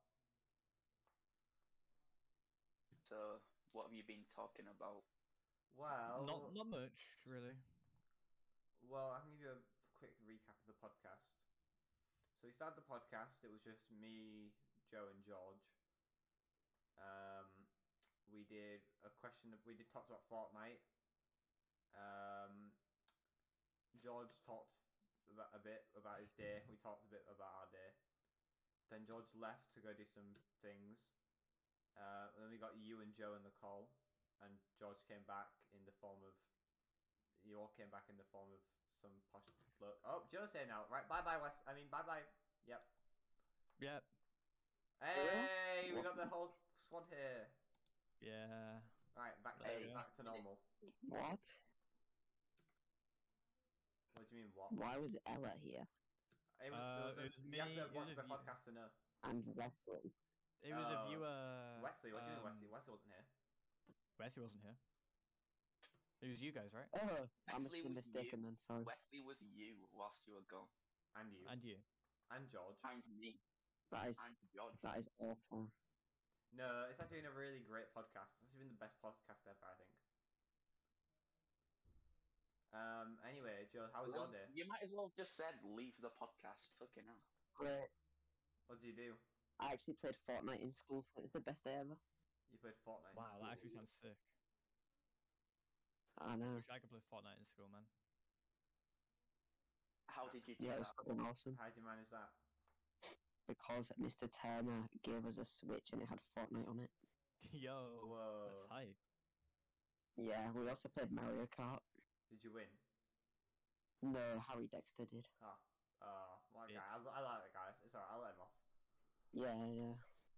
So, what have you been talking about? Well, Not not much, really. well, I can give you a quick recap of the podcast. So we started the podcast. It was just me, Joe, and George. Um, we did a question. Of, we did talked about Fortnite. Um, George talked about, a bit about his day. We talked a bit about our day. Then George left to go do some things. Uh, then we got you and Joe in the call, and George came back in the form of. You all came back in the form of some posh bloke. Oh, Joe's here now. Right, bye bye, Wes. I mean, bye bye. Yep. Yep. Hey, we got the whole squad here. Yeah. Right, back to There we go. back to normal. What? What do you mean, what? Why was Ella here? It was, Uh, there was it a- was you have to me- it watch was a the view- podcast to know. And Wesley. It was a Oh, viewer. Wesley, what do you mean um, Wesley? Wesley wasn't here. Wesley wasn't here. It was you guys, right? Oh, I must Wesley be was mistaken then, sorry. Wesley was you whilst you were gone, And you. And you. And George. and me, That is and George. that is awful. No, it's actually been a really great podcast. It's been the best podcast ever, I think. Um. Anyway, Joe, how was your Well, day? You might as well have just said leave the podcast. Fucking hell. Great. What did you do? I actually played Fortnite in school, so it's the best day ever. You played Fortnite. in Wow, school. that actually sounds sick. I know. Wish I could play Fortnite in school, man. How did you do Yeah, it was that? fucking awesome. How'd you manage that? Because Mister Turner gave us a Switch and it had Fortnite on it. Yo, Whoa. that's hype. Yeah, we also played Mario Kart. Did you win? No, Harry Dexter did. Ah, uh, what a Bitch. guy. I, I like that guy. It's alright. I'll let him off. Yeah, yeah.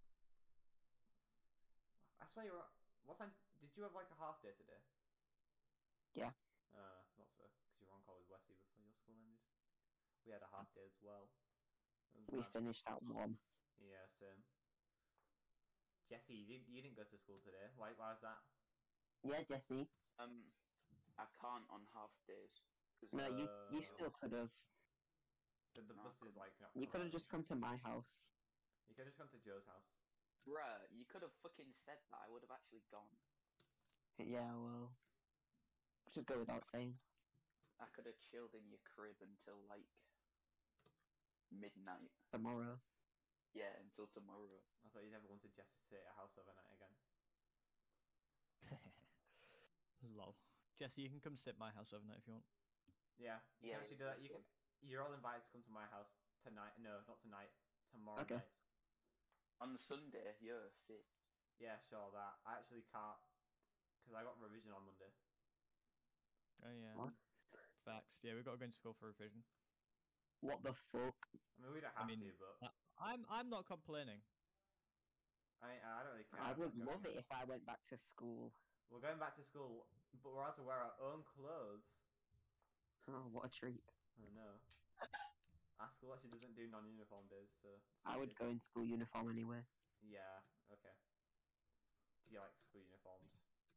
I swear you were. What time did you have like a half day today? Yeah. Uh, not so, because you were on call with Wesley before your school ended. We had a half day as well. It was We mad. finished at one. Yeah, same. Jesse, you didn't you didn't go to school today. Why? Why is that? Yeah, Jesse. Um, I can't on half days. 'cause, No, uh, you you Uh, still could have. The, the No, I bus is couldn't. like not. You could coming have just come to my house. You could have just come to Joe's house. Bruh, you could have fucking said that. I would have actually gone. Yeah, well, should go without saying. I could have chilled in your crib until like midnight. Tomorrow. Yeah, until tomorrow. I thought you never wanted Jess to stay at a house overnight again. Lol. Jesse, you can come sit at my house overnight if you want. Yeah, you Yeah, can actually do that. that's You good. can. You're all invited to come to my house tonight. No, not tonight. Tomorrow Okay. night. On Sunday, yeah, sick. Yeah, sure. That I actually can't because I got revision on Monday. Oh yeah. What? Facts. Yeah, we've got to go into school for revision. What the fuck? I mean, we don't I have mean, to, but I, I'm I'm not complaining. I I don't really care. I about would going. love it if I went back to school. We're going back to school, but we're allowed to wear our own clothes. Oh, what a treat. I know. Our school actually doesn't do non-uniform days, so. I would go in school uniform anyway. Yeah. Okay. Do you like school uniforms?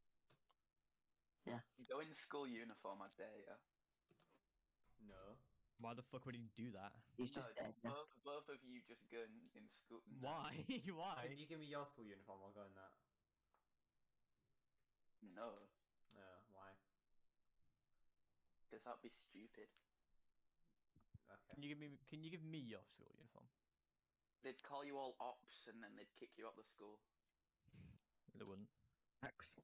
You go in school uniform, I dare ya. No. Why the fuck would he do that? He's just no, dead. both, both of you just go in, in school. no. Why? Why? Can you give me your school uniform? I'll go in that. No, No. Why? because that'd be stupid. Okay. Can you give me Can you give me your school uniform? They'd call you all ops and then they'd kick you out the school. They wouldn't. X.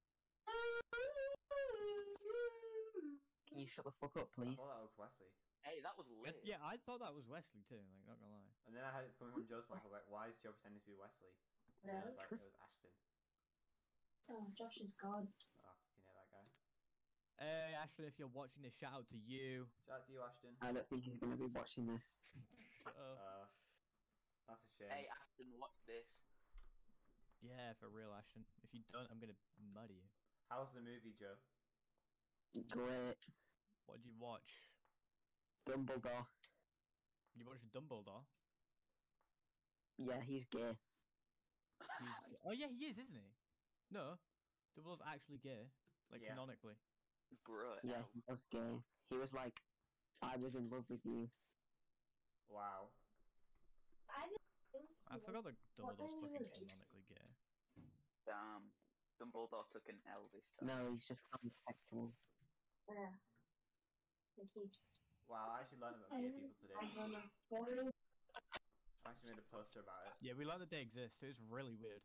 Can you shut the fuck up, I please? thought that was Wesley. Hey, that was Yeah, lit. yeah, I thought that was Wesley too. Like, not gonna lie. And then I had it coming from Joe's mic. I was like, why is Joe pretending to be Wesley? And then I was like, it was Ashton. Oh, Josh is God. Oh, fucking hate that guy. Hey, Ashley, if you're watching this, shout out to you. Shout out to you, Ashton. I don't think he's gonna be watching this. Shut up. Uh, that's a shame. Hey, Ashton, watch this. Yeah, for real, Ashton. If you don't, I'm gonna muddy you. How's the movie, Joe? Great. What did you watch? Dumbledore. You watched Dumbledore? Yeah, he's gay. He's... Oh yeah, he is, isn't he? No, Dumbledore's actually gay, like Yeah. canonically. Bruh. Yeah, he was gay. He was like, I was in love with you. Wow. I didn't think I he forgot was- that What Dumbledore's day fucking was it? canonically gay. Damn. Dumbledore took an L this time. No, he's just homosexual. Yeah. Like he. Wow, I actually learned about gay people today. I don't know. Very- I actually made a poster about it. Yeah, we learned that they exist. It was really weird.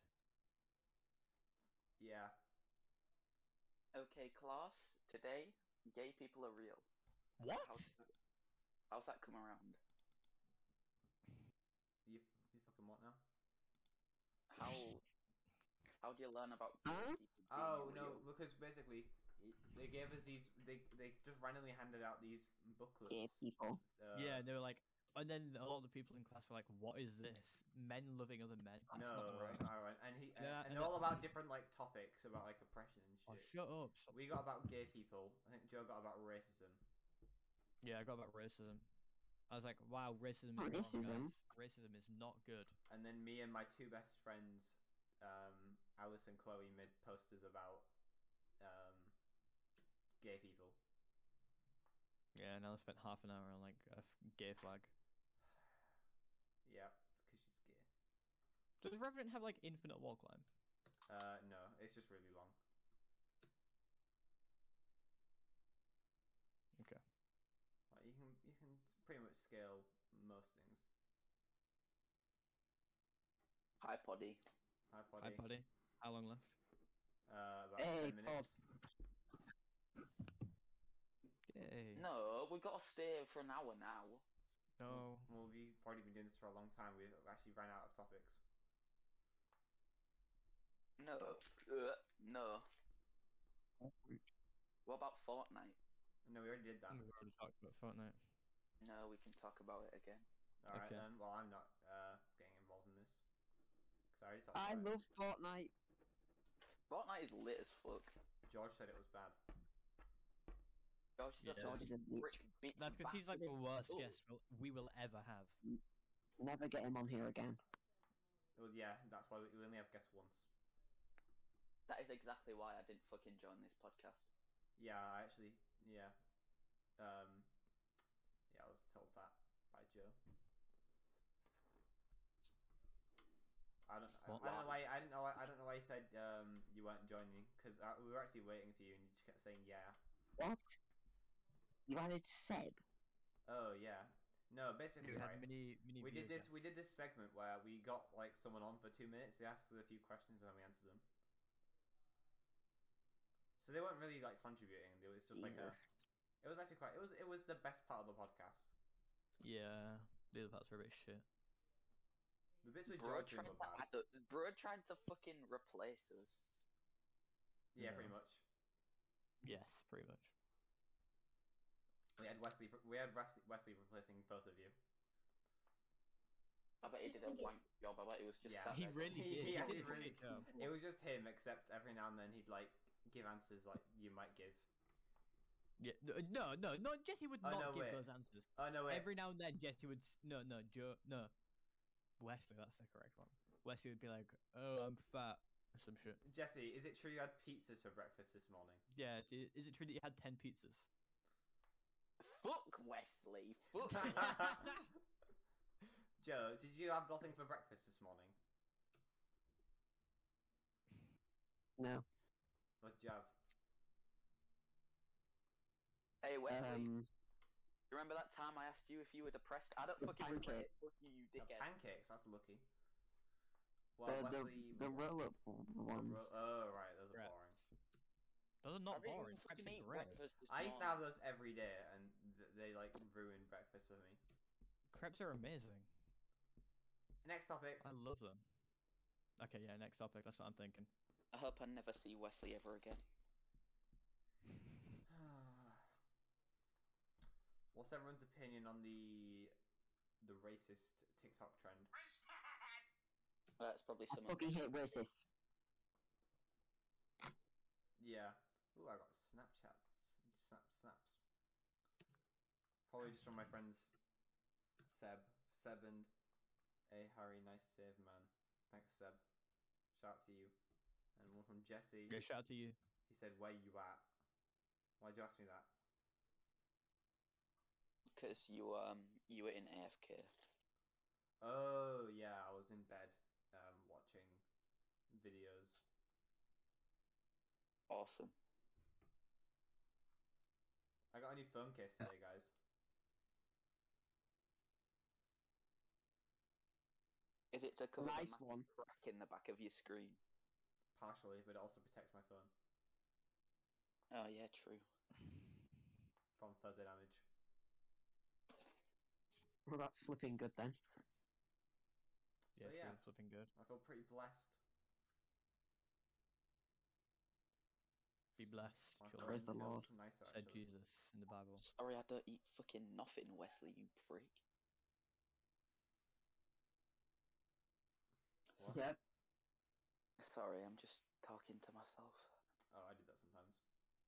Yeah. Okay, class. Today, gay people are real. What? How's that, how's that come around? You, you fucking what now? How how do you learn about gay Huh? people being Oh real? no, because basically they gave us these. They they just randomly handed out these booklets. Gay people. Uh, Yeah, and they were like, and then a lot of the people in class were like, "What is this? Men loving other men? That's No, not right." that's not right. And he and, Yeah, and and they're the- all about different like topics about like oppression and Oh, shit. shut up! Stop. We got about gay people. I think Joe got about racism. Yeah, I got about racism. I was like, "Wow, racism is Oh, wrong, racism? guys. Racism is not good." And then me and my two best friends, um, Alice and Chloe, made posters about um, gay people. Yeah, and I spent half an hour on like a f- gay flag. Yeah, because she's gay. Does Revenant have like infinite wall climb? Uh, no, it's just really long. Okay. Like you can you can pretty much scale most things. Hi, Poddy. Hi, Poddy. Hi, buddy. How long left? Uh, about Hey, ten minutes. Yay. No, we've got to stay for an hour now. No. Well, we've already been doing this for a long time. We've actually ran out of topics. No. Uh, no. What about Fortnite? No, we already did that. We've already talked about Fortnite. No, we can talk about it again. All right Okay. then. Well, I'm not uh, getting involved in this because I already talked I about love Fortnite. Fortnite is lit as fuck. it. George said it was bad. Josh is Yeah. a George is a bitch. brick bitch. That's because he's like the bastard. worst Oh. guest we'll, we will ever have. Never get him on here again. Well, yeah, that's why we we only have guests once. That is exactly why I didn't fucking join this podcast. Yeah, I actually, yeah, um, yeah, I was told that by Joe. I don't, I, What? I don't know why. I didn't know. Why, I don't know why you said um you weren't joining because uh, we were actually waiting for you and you just kept saying yeah. What? You added Seb? Oh yeah. No, basically, We had right. mini, mini We did viewer this. We did this segment where we got like someone on for two minutes. They asked us a few questions and then we answered them. So they weren't really like contributing. It was just like a. Jesus. It was actually quite. It was. It was the best part of the podcast. Yeah, the other parts were a bit shit. The bits with Bro George tried, were to, bad. I don't- bro tried to fucking replace us. Yeah, No. pretty much. Yes, pretty much. We had Wesley. We had Wesley, Wesley replacing both of you. I bet he did a wank job. I bet he was just Yeah. sat He there really He- did. he He actually did a really- shit job. It was just him, except every now and then he'd like give answers like you might give. Yeah, no, no, no. Jesse would Oh, not no, give wait. those answers. Oh no wait. Every now and then, Jesse would. s- No, no, Joe, no. Wesley, that's the correct one. Wesley would be like, "Oh, I'm fat," or some shit. Jesse, is it true you had pizzas for breakfast this morning? Yeah, d- is it true that you had ten pizzas? Fuck Wesley. Fuck. Joe, did you have nothing for breakfast this morning? No. What did you have? Hey Wesley, Um, remember that time I asked you if you were depressed? I don't The fucking remember. pancake. Fuck you, you The dickhead. pancakes. That's lucky. Well, the, the, Wesley. the roll-up the ro- ones. Oh right, those are Right. boring. Those are I not didn't boring. even Crepes fucking are eat great. breakfast this I used to have morning. those every day, and th- they like ruined breakfast for me. Crepes are amazing. Next topic. I love them. Okay, yeah, next topic. That's what I'm thinking. I hope I never see Wesley ever again. What's everyone's opinion on the the racist TikTok trend? That's probably I some. fucking hate racists. Yeah. Ooh, I got Snapchats. Snap snaps. Probably just from my friends Seb. Seb and A Harry, nice save man. Thanks Seb. Shout out to you. And one from Jesse. Okay, shout out to you. He said, "Where you at?" Why'd you ask me that? Because you um you were in A F K. Oh yeah, I was in bed um watching videos. Awesome. I got a new phone case today, guys. Is it to cover Nice the massive one. crack in the back of your screen? Partially, but it also protects my phone Oh yeah, true. from further damage. Well, that's flipping good then. So Yeah, yeah, true, flipping good. I feel pretty blessed. Be blessed, My children. Praise the phone Lord. feels nicer, Said actually. Jesus in the Bible. Sorry, I don't eat fucking nothing, Wesley, you freak. What? Yep. Sorry, I'm just talking to myself. Oh, I do that sometimes.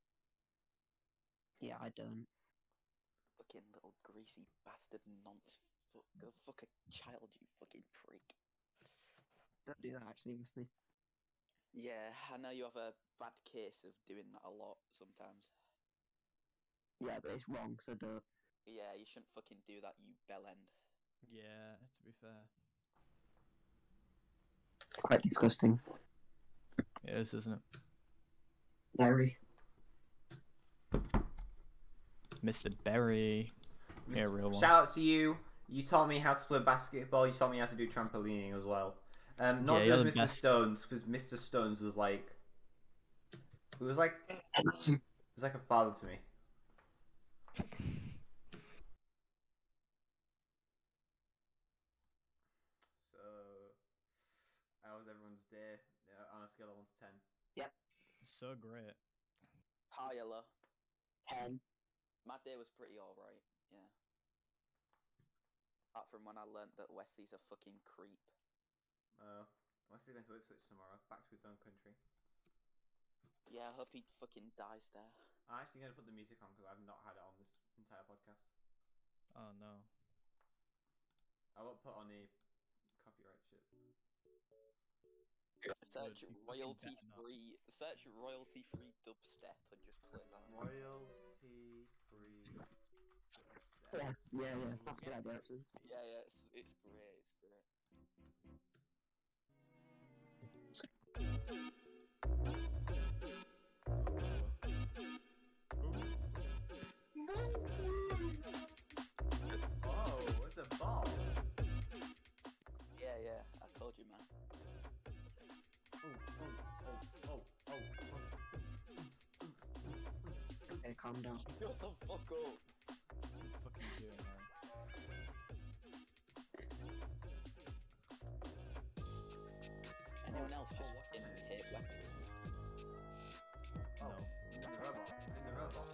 Yeah, I don't. Fucking little greasy bastard nonce. Fuck, go fuck a child, you fucking freak. Don't do that actually, Wesley. Yeah, I know you have a bad case of doing that a lot sometimes. Yeah, but it's wrong, so don't. Yeah, you shouldn't fucking do that, you bellend. Yeah, to be fair. It's quite disgusting. It is, isn't it? Very. Mister Berry. Yeah, real one. Shout out to you. You taught me how to play basketball. You taught me how to do trampolining as well. Um, not Yeah, as you're good the as Mister best. Stones, because Mister Stones was like, it was like, it was like a father to me. So, how was everyone's day uh, on a scale of one to ten? So great. High or low? Ten. My day was pretty alright, yeah. Apart from when I learnt that Wesley's a fucking creep. Uh, Wesley's going to Ipswich tomorrow, back to his own country. Yeah, I hope he fucking dies there. I'm actually going to put the music on because I've not had it on this entire podcast. Oh no. I won't put on any copyright shit. Search You fucking royalty better not. free. Search royalty free dubstep and just play that. Royalty free. Yeah, yeah, yeah. That's a good idea, actually. Yeah, yeah, it's it's great. It's great. Oh, it's a ball. Yeah, yeah. I told you, man. Oh, oh, oh, oh, oh. Okay, calm down. Shut the fuck up. What the fuck are you doing, Aaron? Anyone else just Oh, what's fucking happening? hate Wesley? Oh, No. in the robot. In the robot.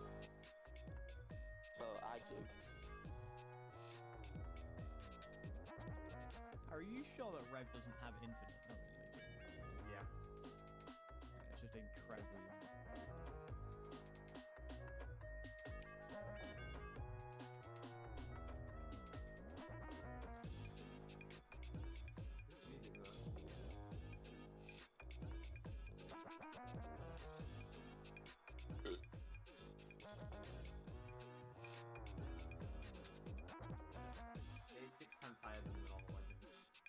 Well, I do. Are you sure that Rev doesn't have infinite? No, really. Yeah. It's just incredibly rare. This music though. It's six times higher than the normal legend.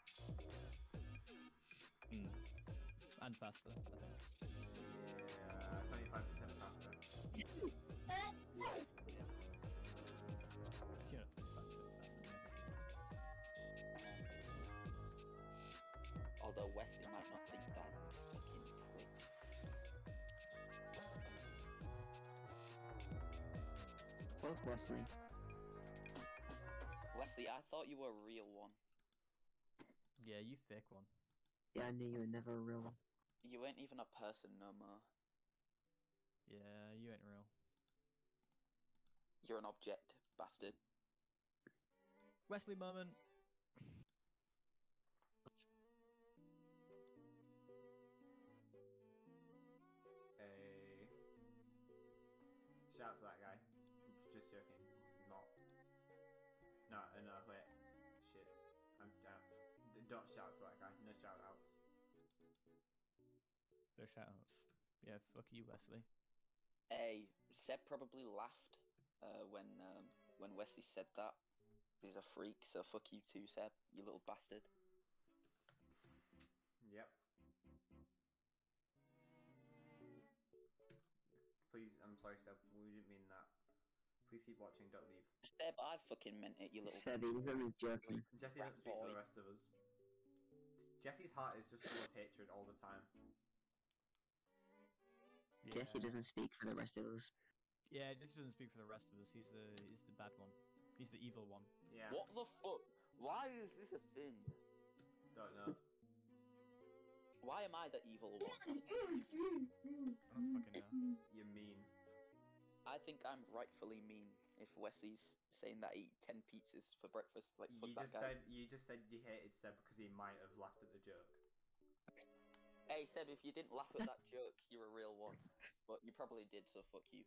Mm. And faster, I think. Yeah, twenty-five percent faster. Yeah, twenty-five percent faster than Although Wesley might not think that. Fucking prick. Fuck Wesley. Wesley, I thought you were a real one. Yeah, you thick one. Yeah, I knew you were never a real one. You ain't even a person no more. Yeah, you ain't real. You're an object, bastard. Wesley moment. Hey. Shout out to that guy. Just joking. Not. No, uh, no, wait. Shit. I'm down. D- don't shout to that guy. No shout outs. No shoutouts. Yeah, fuck you, Wesley. Hey, Seb probably laughed uh, when um, when Wesley said that. He's a freak, so fuck you too, Seb, you little bastard. Yep. Please, I'm sorry, Seb. We didn't mean that. Please keep watching. Don't leave. Seb, I fucking meant it, you little. Seb, you're only joking. Jesse, Rat don't speak for boy. the rest of us. Jesse's heart is just full of hatred all the time. Jesse Yeah. doesn't speak for the rest of us. Yeah, Jesse doesn't speak for the rest of us. He's the he's the bad one. He's the evil one. Yeah. What the fuck? Why is this a thing? Don't know. Why am I the evil one? I don't fucking know. You're mean. I think I'm rightfully mean if Wesley's saying that he ate ten pizzas for breakfast. Like, fuck You that just guy. said you just said you hated Seb because he might have laughed at the joke. Hey, Seb, if you didn't laugh at that joke, you're a real one. But you probably did, so fuck you.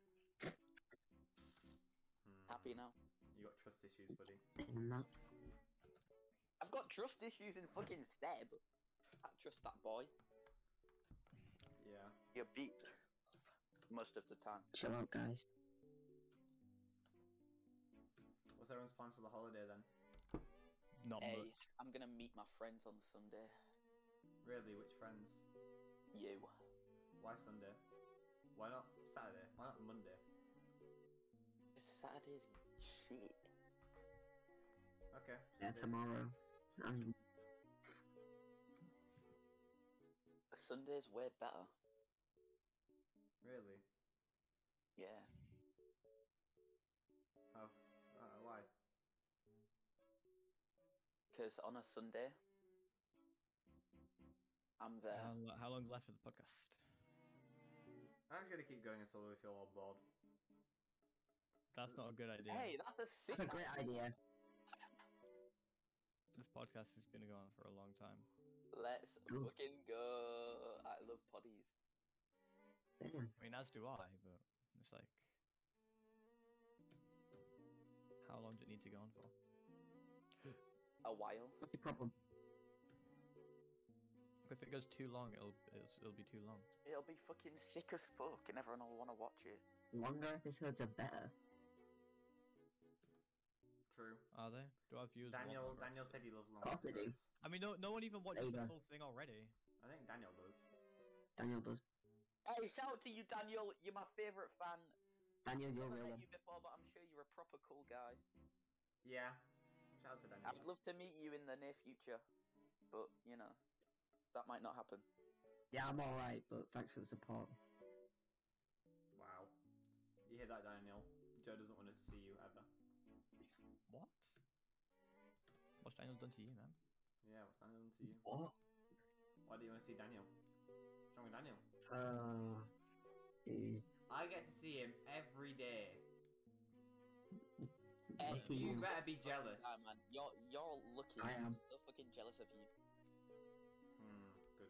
Hmm. Happy now? You got trust issues, buddy. No. I've got trust issues in fucking Seb. I trust that boy. Yeah. You're beat. Most of the time. Chill out, guys. What's everyone's plans for the holiday then? Not Hey, much. I'm gonna meet my friends on Sunday. Really, which friends? You. Why Sunday? Why not Saturday? Why not Monday? Saturday's shit. Okay. Yeah, Sunday. tomorrow. Um, Sunday's way better. Really? Yeah. How? s- Uh, why? Because on a Sunday, I'm there. How, lo- how long left of the podcast? I'm just gonna keep going until we feel all bored. That's not a good idea. Hey, that's a sick. that's a great idea. This podcast is gonna go on for a long time. Let's Ooh. fucking go. I love poddies. Damn. I mean, as do I, but it's like, how long does it need to go on for? A while. What's your problem? If it goes too long, it'll it'll, it'll be too long. It'll be fucking sick as fuck, and everyone will want to watch it. Longer episodes are better. True. Are they? Do our viewers want Daniel longer Daniel episodes? said he loves long course they do. episodes. I mean, no no one even watches the Either. full thing already. I think Daniel does. Daniel does. Hey, shout out to you, Daniel. You're my favorite fan. Daniel, I've you're never real met one. you before, but I'm sure you're a proper cool guy. Yeah. Shout out to Daniel. I'd love to meet you in the near future, but you know, that might not happen. Yeah, I'm alright, but thanks for the support. Wow. You hear that, Daniel? Joe doesn't want to see you ever. What? What's Daniel done to you, man? Yeah, what's Daniel done to you? What? Why do you want to see Daniel? What's wrong with Daniel? Uh, jeez. I get to see him every day. Hey, Lucky You you. better be jealous. Yeah, man, you're you're lucky. I am. I'm so fucking jealous of you. Hmm, good.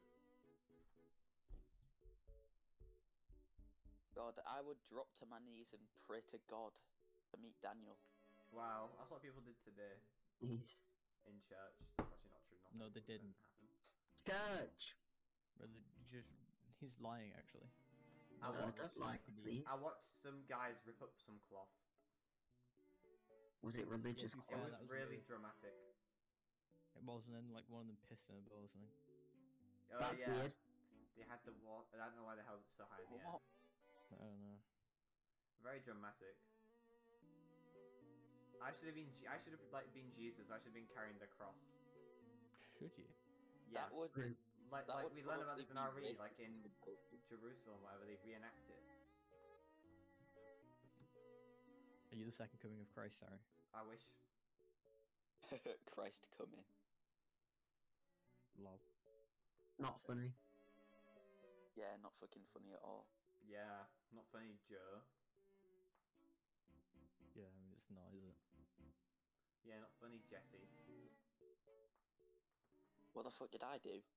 God, I would drop to my knees and pray to God to meet Daniel. Wow, that's what people did today Jeez. in church. That's actually not true. Not No, they didn't. happen. Church! Brother, just he's lying actually. I Uh, watched, don't lie, please. I watched some guys rip up some cloth. Was it religious? to be It fair, was that was really weird. dramatic. It wasn't then like one of them pissed in a bowl or something. Oh That's yeah, weird. they had the wall. I don't know why they held it so high in the air. What? I don't know. Very dramatic. I should have been. Je- I should have like been Jesus. I should have been carrying the cross. Should you? Yeah, That would True. like that like would we learn about probably this in be R E, racist like in to cultures. Jerusalem, whatever they reenact it. Are you the second coming of Christ? Sorry. I wish. Christ come in. Lol. Not funny. Yeah, not fucking funny at all. Yeah, not funny, Joe. Yeah, I mean it's not, is it? Yeah, not funny, Jesse. What the fuck did I do?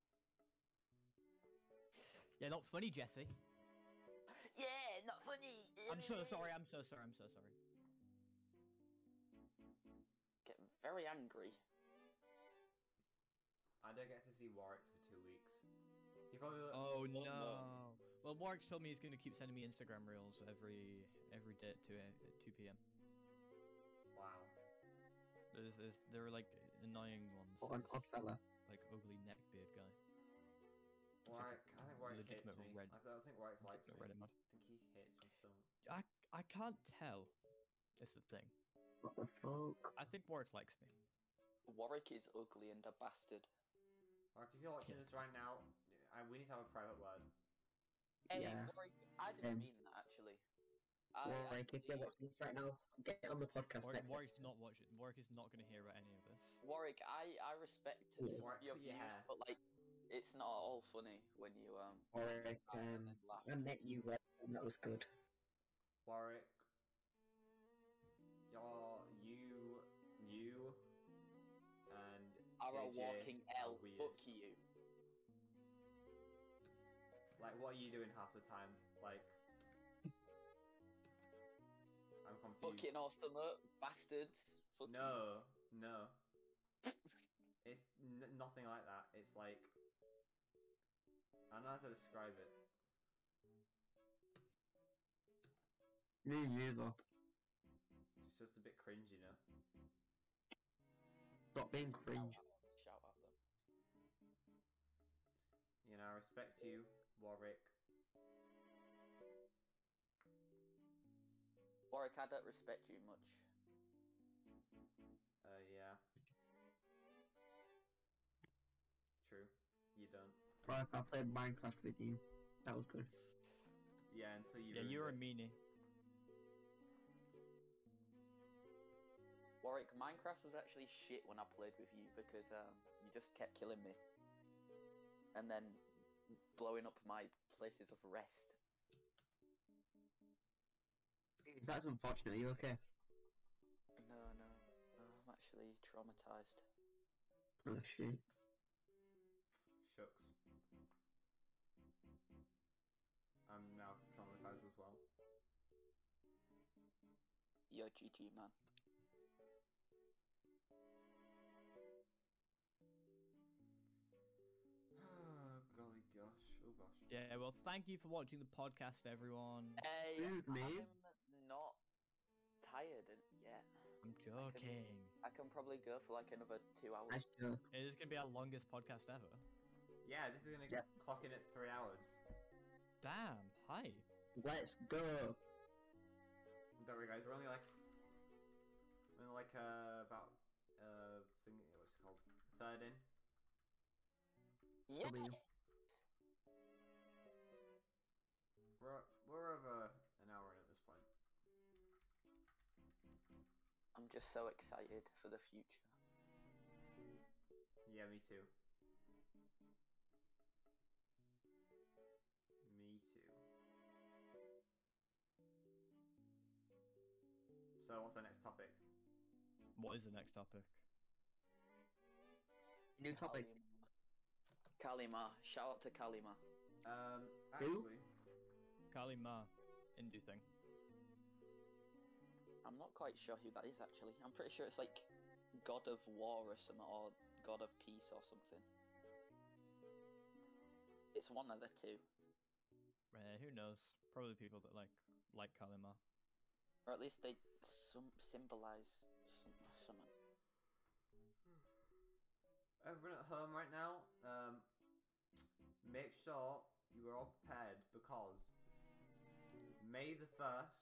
Yeah, not funny, Jesse. Yeah, not funny. I'm so sorry. I'm so sorry. I'm so sorry. Get very angry. I don't get to see Warwick for two weeks. He probably. Oh no. no. Well, Warwick's told me he's going to keep sending me Instagram reels every every day at two a- at two p m. Wow. There's, there's there are like annoying ones. What an this, odd fella. Like ugly neckbeard guy. Warwick. I think Warwick hates legitimate me. red- I, th- I think Warwick likes me. legitimate Reddit mod. I think he hates me so much. I I can't tell. That's the thing. What the fuck? I think Warwick likes me. Warwick is ugly and a bastard. Warwick, if you're watching Yes. this right now, I, we need to have a private word. Hey, Yeah. Warwick, I didn't Um, mean that actually. I, Warwick, if you're actually- watching this right now, get on the podcast Warwick, next Warwick's episode. not watching. Warwick is not going to hear about any of this. Warwick, I, I respect Ooh. some Warwick, of your cut your views, hair. but like, it's not all funny when you um. Warwick, laugh and um, then laugh. I met you, Red, and that was good. Warwick. You're you you and Are a K J walking are L. weird. Fuck you. Like, what are you doing half the time? Like, I'm confused. Fucking awesome, bastards. Fuck you. No, no. It's n- nothing like that. It's like, I don't know how to describe it. Me neither. It's just a bit cringe, you know. Stop being Shout cringe. at them, Shout at them. You know, I respect you, Warwick. Warwick, I don't respect you much. Uh, yeah. True. You don't. Warwick, I played Minecraft with you. That was good. Yeah, until you. Yeah, ruined you're a it. meanie. Warwick, Minecraft was actually shit when I played with you because um, you just kept killing me. And then blowing up my places of rest. That's unfortunate. Are you okay? No, no, no, I'm actually traumatized. Oh shit. Shucks. I'm now traumatized as well. Yo, G G, man. Well, thank you for watching the podcast, everyone. Hey, Rude, mate. I'm not tired yet. I'm joking. I can probably go for like another two hours. I sure. It is gonna be our longest podcast ever. Yeah, this is gonna Yep. clock in at three hours. Damn. Hi. Let's go. Don't worry, guys. We're only like, we're only like uh, about uh, thing, what's it called? Third in. Yeah. W. We're we're over an hour in at this point. I'm just so excited for the future. Yeah, me too. Me too. So, what's the next topic? What is the next topic? New topic. Kalima. Shout out to Kalima. Um, Who? actually, Kali Ma. Hindu thing. I'm not quite sure who that is actually. I'm pretty sure it's like God of War or something, or God of Peace or something. It's one of the two. Uh, who knows? Probably people that like like Kali Ma. Or at least they some symbolize some something. everyone at home right now, um, make sure you are all prepared because May the first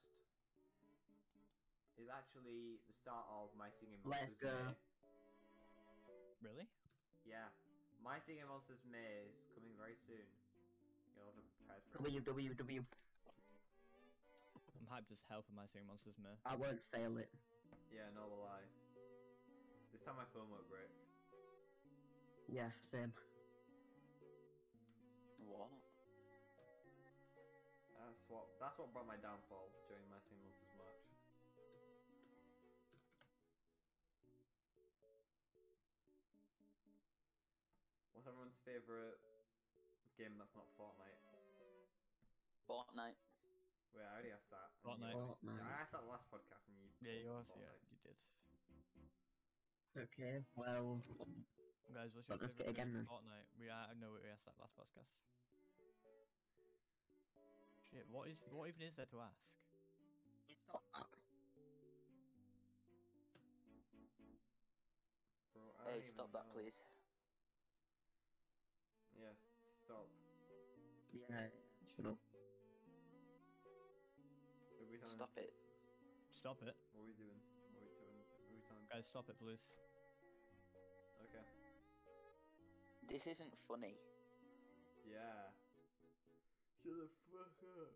is actually the start of My Singing Let's Monsters go. May. Really? Yeah, My Singing Monsters May is coming very soon. You're all prepared for it. W W W. I'm hyped as hell for My Singing Monsters May. I won't fail it. Yeah, nor will I. This time my phone won't break. Yeah, same. What? That's what that's what brought my downfall during My Singing Monsters March. What's everyone's favourite game that's not Fortnite? Fortnite. Wait, I already asked that. and you Fortnite. always- Fortnite. Yeah, I asked that last podcast and you. Yeah, you also also, yeah, Fortnite. you did. Okay, well, Guys, what's your Don't ask it favorite again game then. in Fortnite? We uh, I know we asked that last podcast. Shit, what is what even is there to ask? it's not that. Bro, I Hey, don't stop even that, know. please. Yes, stop. Yeah, shut up. What are we telling Stop them it. to- Stop it, What are we doing? What are we doing? What are we telling them to- guys. Stop it, please. Okay. This isn't funny. Yeah. Shut the fuck up.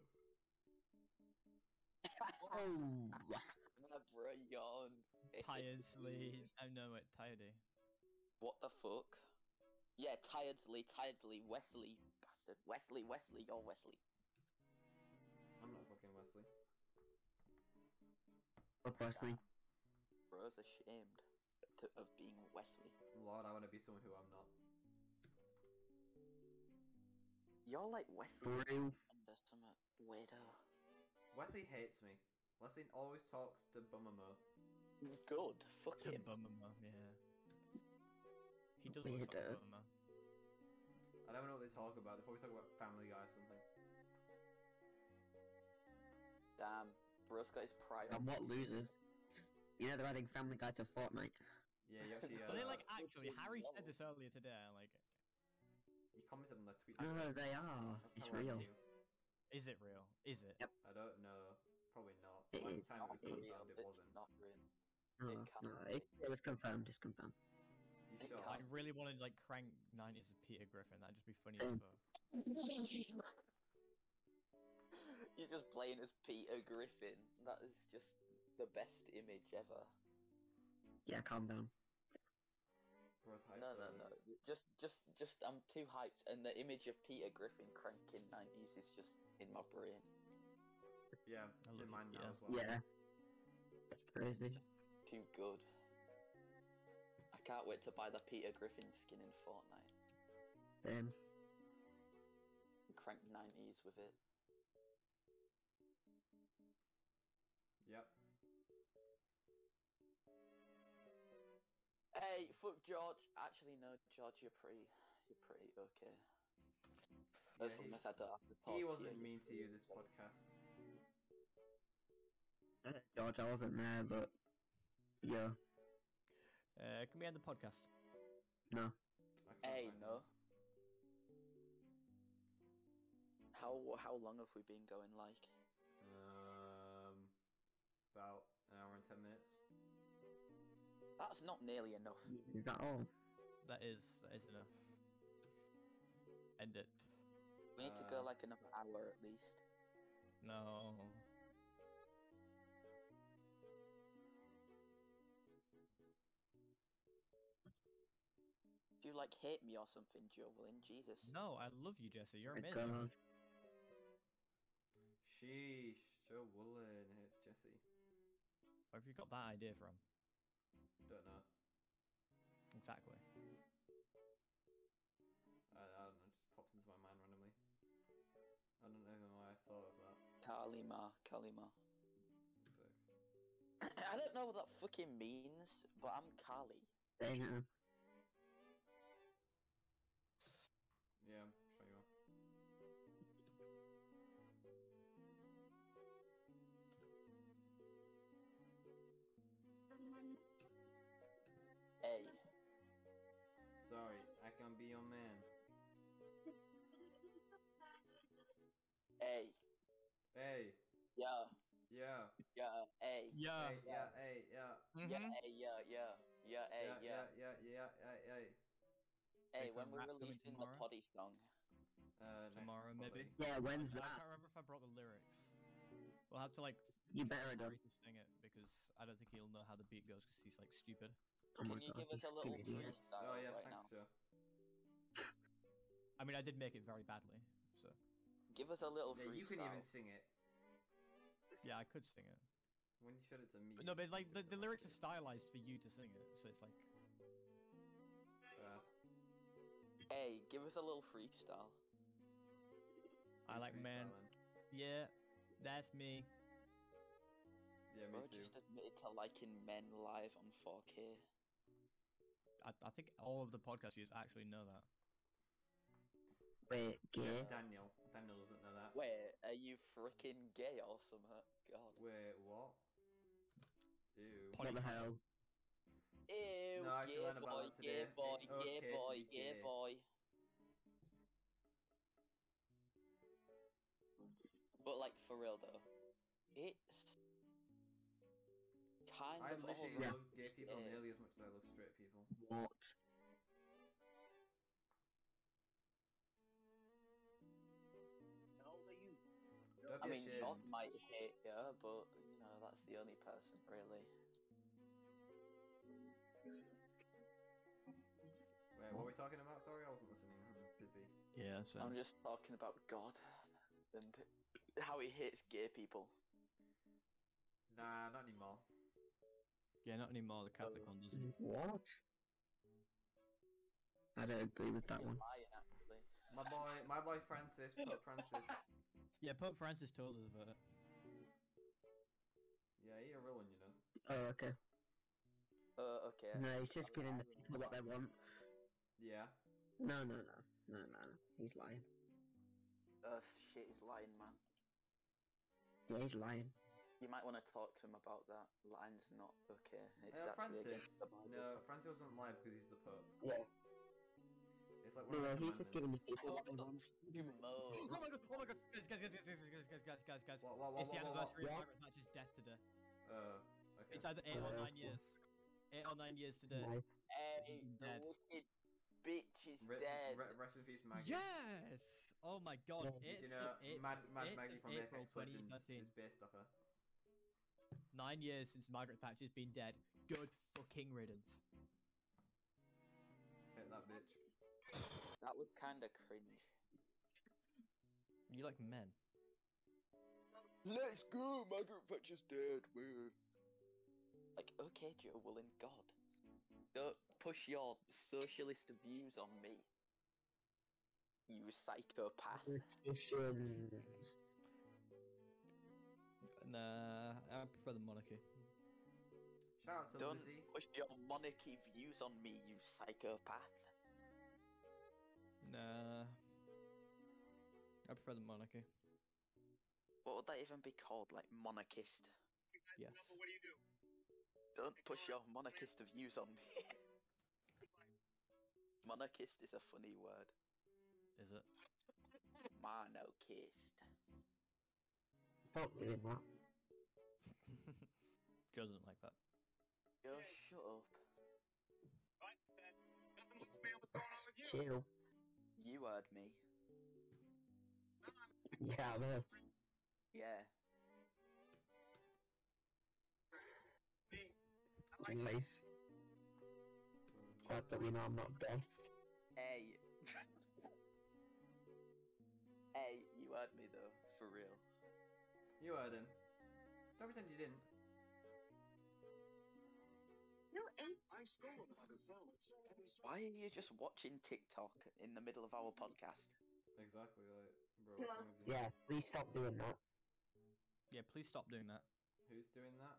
Oh, My brain. Tiredly. Oh no, wait, tiredly. What the fuck? Yeah, tiredly, tiredly, Wesley, bastard. Wesley, Wesley, you're Wesley. I'm not fucking Wesley. fuck Wesley. Bro's ashamed to, of being Wesley. Lord, I want to be someone who I'm not. You're like Wesley True. under some weirdo. Wesley hates me. Wesley always talks to Bumamo. Good, fuck To him. Bumama, yeah. He does look like Weirdo. Bumama. I don't know what they talk about. They probably talk about Family Guy or something. Damn, bro's got his pride on. And what losers? You know they're adding Family Guy to Fortnite. Yeah, you actually. But Uh, they like actually. fucking Harry love said it. this earlier today. Like, you commented on the tweet. No, they are. That's It's how I real. knew. is it real? Is it? Yep. I don't know. Probably not. It Last is. time it was It is. confirmed it It's wasn't. not real. No, It no, can't it, be. it was confirmed. It's confirmed. You It sure? can't. I really wanted like crank nineties of Peter Griffin. That'd just be funny Same. as fuck. You're just playing as Peter Griffin. That is just the best image ever. Yeah, calm down. Bro's hyped No, for no, no. this. Just, just, just. I'm too hyped, and the image of Peter Griffin cranking nineties is just in my brain. Yeah, I it's love in you, mine now Peter. as well. Yeah. That's crazy. Too good. I can't wait to buy the Peter Griffin skin in Fortnite. Um, And crank nineties with it. Yep. Hey, fuck George. Actually, no, George, you're pretty, you're pretty okay. As he- long as I don't have to talk He to wasn't you. mean to you this podcast. Uh, George, I wasn't there, but yeah, Uh, can we end the podcast? no. I can't Hey, right no. now. How how long have we been going like? Um, about an hour and ten minutes. That's not nearly enough. Is that all? That is that is enough. End it. We need to go Uh, like another hour at least. No. Do you like hate me or something, Joe Willin? Jesus. No, I love you, Jesse. You're My amazing. God. Sheesh, Joe Woolen hates Jesse. Where have you got that idea from? Don't know. Exactly. I, I don't know, just popped into my mind randomly. I don't know even why I thought of that. Kalima, Kalima. So, I don't know what that fucking means, but I'm Kali. Dang it. yeah, I'm sure you are. Hey, Sorry, I can be your man. hey, Hey, yeah, yeah, yeah, hey, Yeah. hey, yeah, hey, yeah, yeah, hey, yeah, yeah, yeah, hey, yeah, yeah. yeah, yeah, yeah, hey, hey. Hey, Big when fan we're rap coming releasing the tomorrow? poddy song, Uh, next Tomorrow, maybe? probably. Yeah, when's I, I that? can't remember if I brought the lyrics. We'll have to like. You better have Harry done. to sing it because I don't think he'll know how the beat goes because he's like stupid. Oh my can you God, give us you a little fucking idiot. freestyle Oh yeah, right thanks, now? Joe. I mean, I did make it very badly, so Give us a little Yeah, freestyle. you couldn't even sing it yeah, I could sing it. when you showed it to me. But no, but like you the, did the not lyrics do are it. stylized for you to sing it, so it's like Uh, Hey, give us a little freestyle. I who's like man. freestyling? Yeah, that's me. Yeah, me Bro too. just admitted to liking men live on four K. I, I think all of the podcast viewers actually know that. Wait, gay? Except Daniel. Daniel doesn't know that. Wait, are you freaking gay or something? God. Wait, what? Ew. Potty What the training. hell? Ew, No, I gay actually learned about boy, that gay today. boy, It's gay okay to boy, be gay gay. boy. But like for real though, it's kind I of literally alright love gay to be people gay. nearly as much as I love straight people. What? Don't I be mean, ashamed. God might hate you, but you know that's the only person really. Wait, what were we talking about? Sorry, I wasn't listening. I'm busy. Yeah, so I'm just talking about God and how he hates gay people. Nah, not anymore. yeah, not anymore. The Catholic one doesn't. What? I don't agree with that You're one. lying, actually. My boy, my boy Francis, Pope Francis. Yeah, Pope Francis told us about it. Yeah, he a real one, you know. Oh, okay. Uh, okay. No, he's just giving the people what they want. Yeah. No, no, no. No, no, no. He's lying. Uh, shit, he's lying, man. Yeah, he's lying. You might want to talk to him about that. Line's not okay. It's Uh, actually Francis. against the Bible. No, Francis wasn't lying because he's the Pope. Yeah. It's like one No, of the he's just giving the commandments. people what they want. Mo. Oh my god! Oh my god! Guys, guys, guys, guys, guys, guys, guys, guys, guys, What, what, what, It's the what, what, anniversary what? of Margaret Thatcher's death today. Uh, okay. It's either eight or Uh, nine years. Eight or nine years today. Right. Hey, She's the dead. wicked bitch is Re- dead. re- rest in peace, Maggie. Yes! Oh my god! Yeah. eighth Did you know of, eighth, Mad, Mad eighth Maggie of from April Apex Legends twenty thirteen. is based off her? Nine years since Margaret Thatcher's been dead. Good fucking riddance. Hit that bitch. That was kind of cringe. You like men? Let's go, Margaret Thatcher's dead. Woo. Like, okay, Joe Willen, God. Don't push your socialist views on me. You psychopath. Politicians. Nah, I prefer the monarchy. Shout out to Don't Lizzie. push your monarchy views on me, you psychopath. Nah. I prefer the monarchy. What would that even be called? Like monarchist? Yes. Don't push your monarchist views on me. Monarchist is a funny word. Is it? Monarchist. Stop doing that. Joe doesn't like that. Yo, shut up. Chill. You heard me. Yeah, man. Yeah. Nice. Glad that we know I'm not deaf. Hey. Hey, you heard me though, for real. You heard him. Don't pretend you didn't. Why are you just watching TikTok in the middle of our podcast? Exactly, like, bro, what's wrong with you? Yeah, please stop doing that. Yeah, please stop doing that. Who's doing that?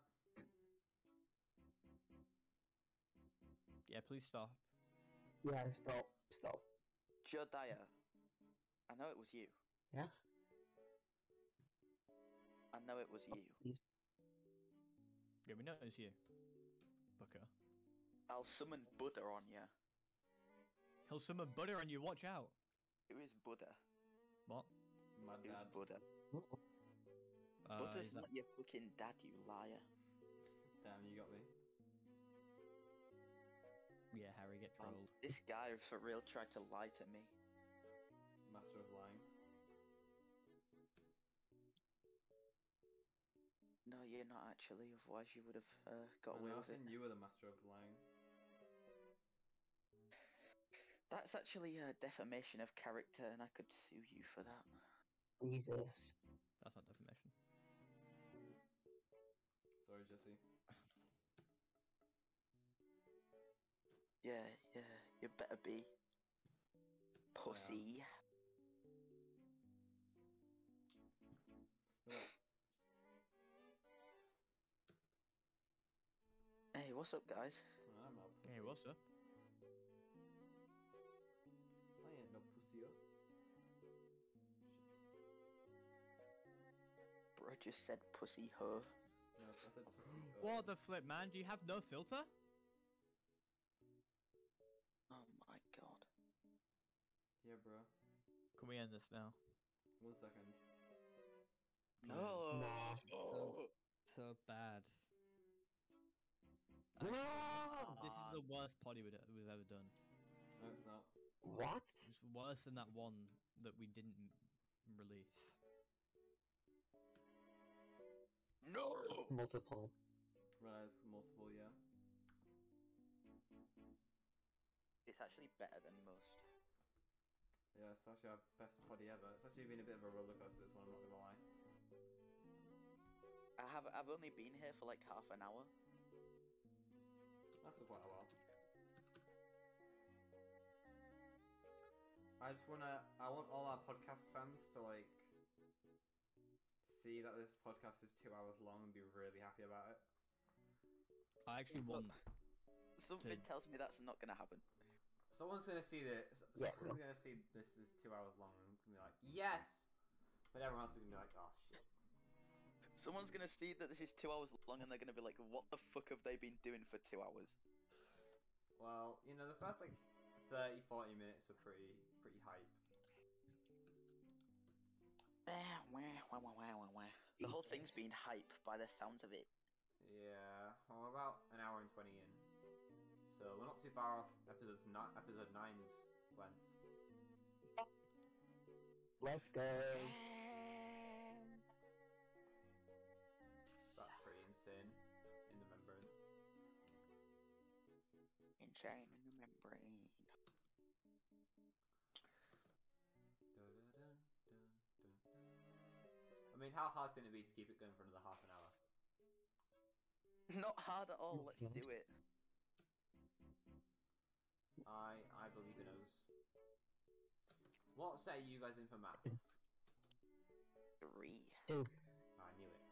Yeah, please stop. Yeah, stop. Stop. Joe Dyer. I know it was you. Yeah? I know it was you. Please. Yeah, we know it's you. Fucker. I'll summon Buddha on ya. He'll summon Buddha on you, watch out! Who is Buddha? What? My Who's dad. Buddha? Uh, Buddha's is that... not your fucking dad, you liar. Damn, you got me. Yeah, Harry, get Um, trolled. this guy for real tried to lie to me. Master of lying. No, you're not actually, otherwise you would have uh, got I away know, I with it. said you were the master of lying. That's actually a defamation of character, and I could sue you for that. Jesus. That's not defamation. Sorry, Jesse. Yeah, yeah, you better be. Pussy. Right. Hey, what's up, guys? I'm not a pussy. Hey, what's up? I ain't no pussy. Shit. Bro just said pussy ho. No, I said pussy. Oh. What the flip, man? Do you have no filter? Oh my god. Yeah, bro. Can we end this now? One second. No. Nah. Oh. So bad. No! This is the worst potty we'd, we've ever done. No, it's not. What? It's worse than that one that we didn't m- release. No. Multiple. Realize multiple, yeah. It's actually better than most. Yeah, it's actually our best poddy ever. It's actually been a bit of a roller coaster, this one, I'm not gonna lie. I have I've only been here for like half an hour. That's for quite a while. I just wanna, I want all our podcast fans to like see that this podcast is two hours long and be really happy about it. I actually Look, want. Something to- tells me that's not gonna happen. Someone's gonna see this. Yeah. Someone's gonna see this is two hours long and be like, yes, but everyone else is gonna be like, oh shit. Someone's gonna see that this is two hours long and they're gonna be like, what the fuck have they been doing for two hours? Well, you know, the first like thirty, forty minutes are pretty, pretty hype. Eh, wah, wah, wah, wah, wah, wah. The whole thing's been hype by the sounds of it. Yeah, well, we're about an hour and twenty in, so we're not too far off episode's not episode nine's length. Let's go. So that's pretty insane in the membrane. Insane in the membrane. I mean, how hard can it be to keep it going for another half an hour? Not hard at all, let's do it. I I believe in us. What set are you guys in for maths? Three. Two. I knew it.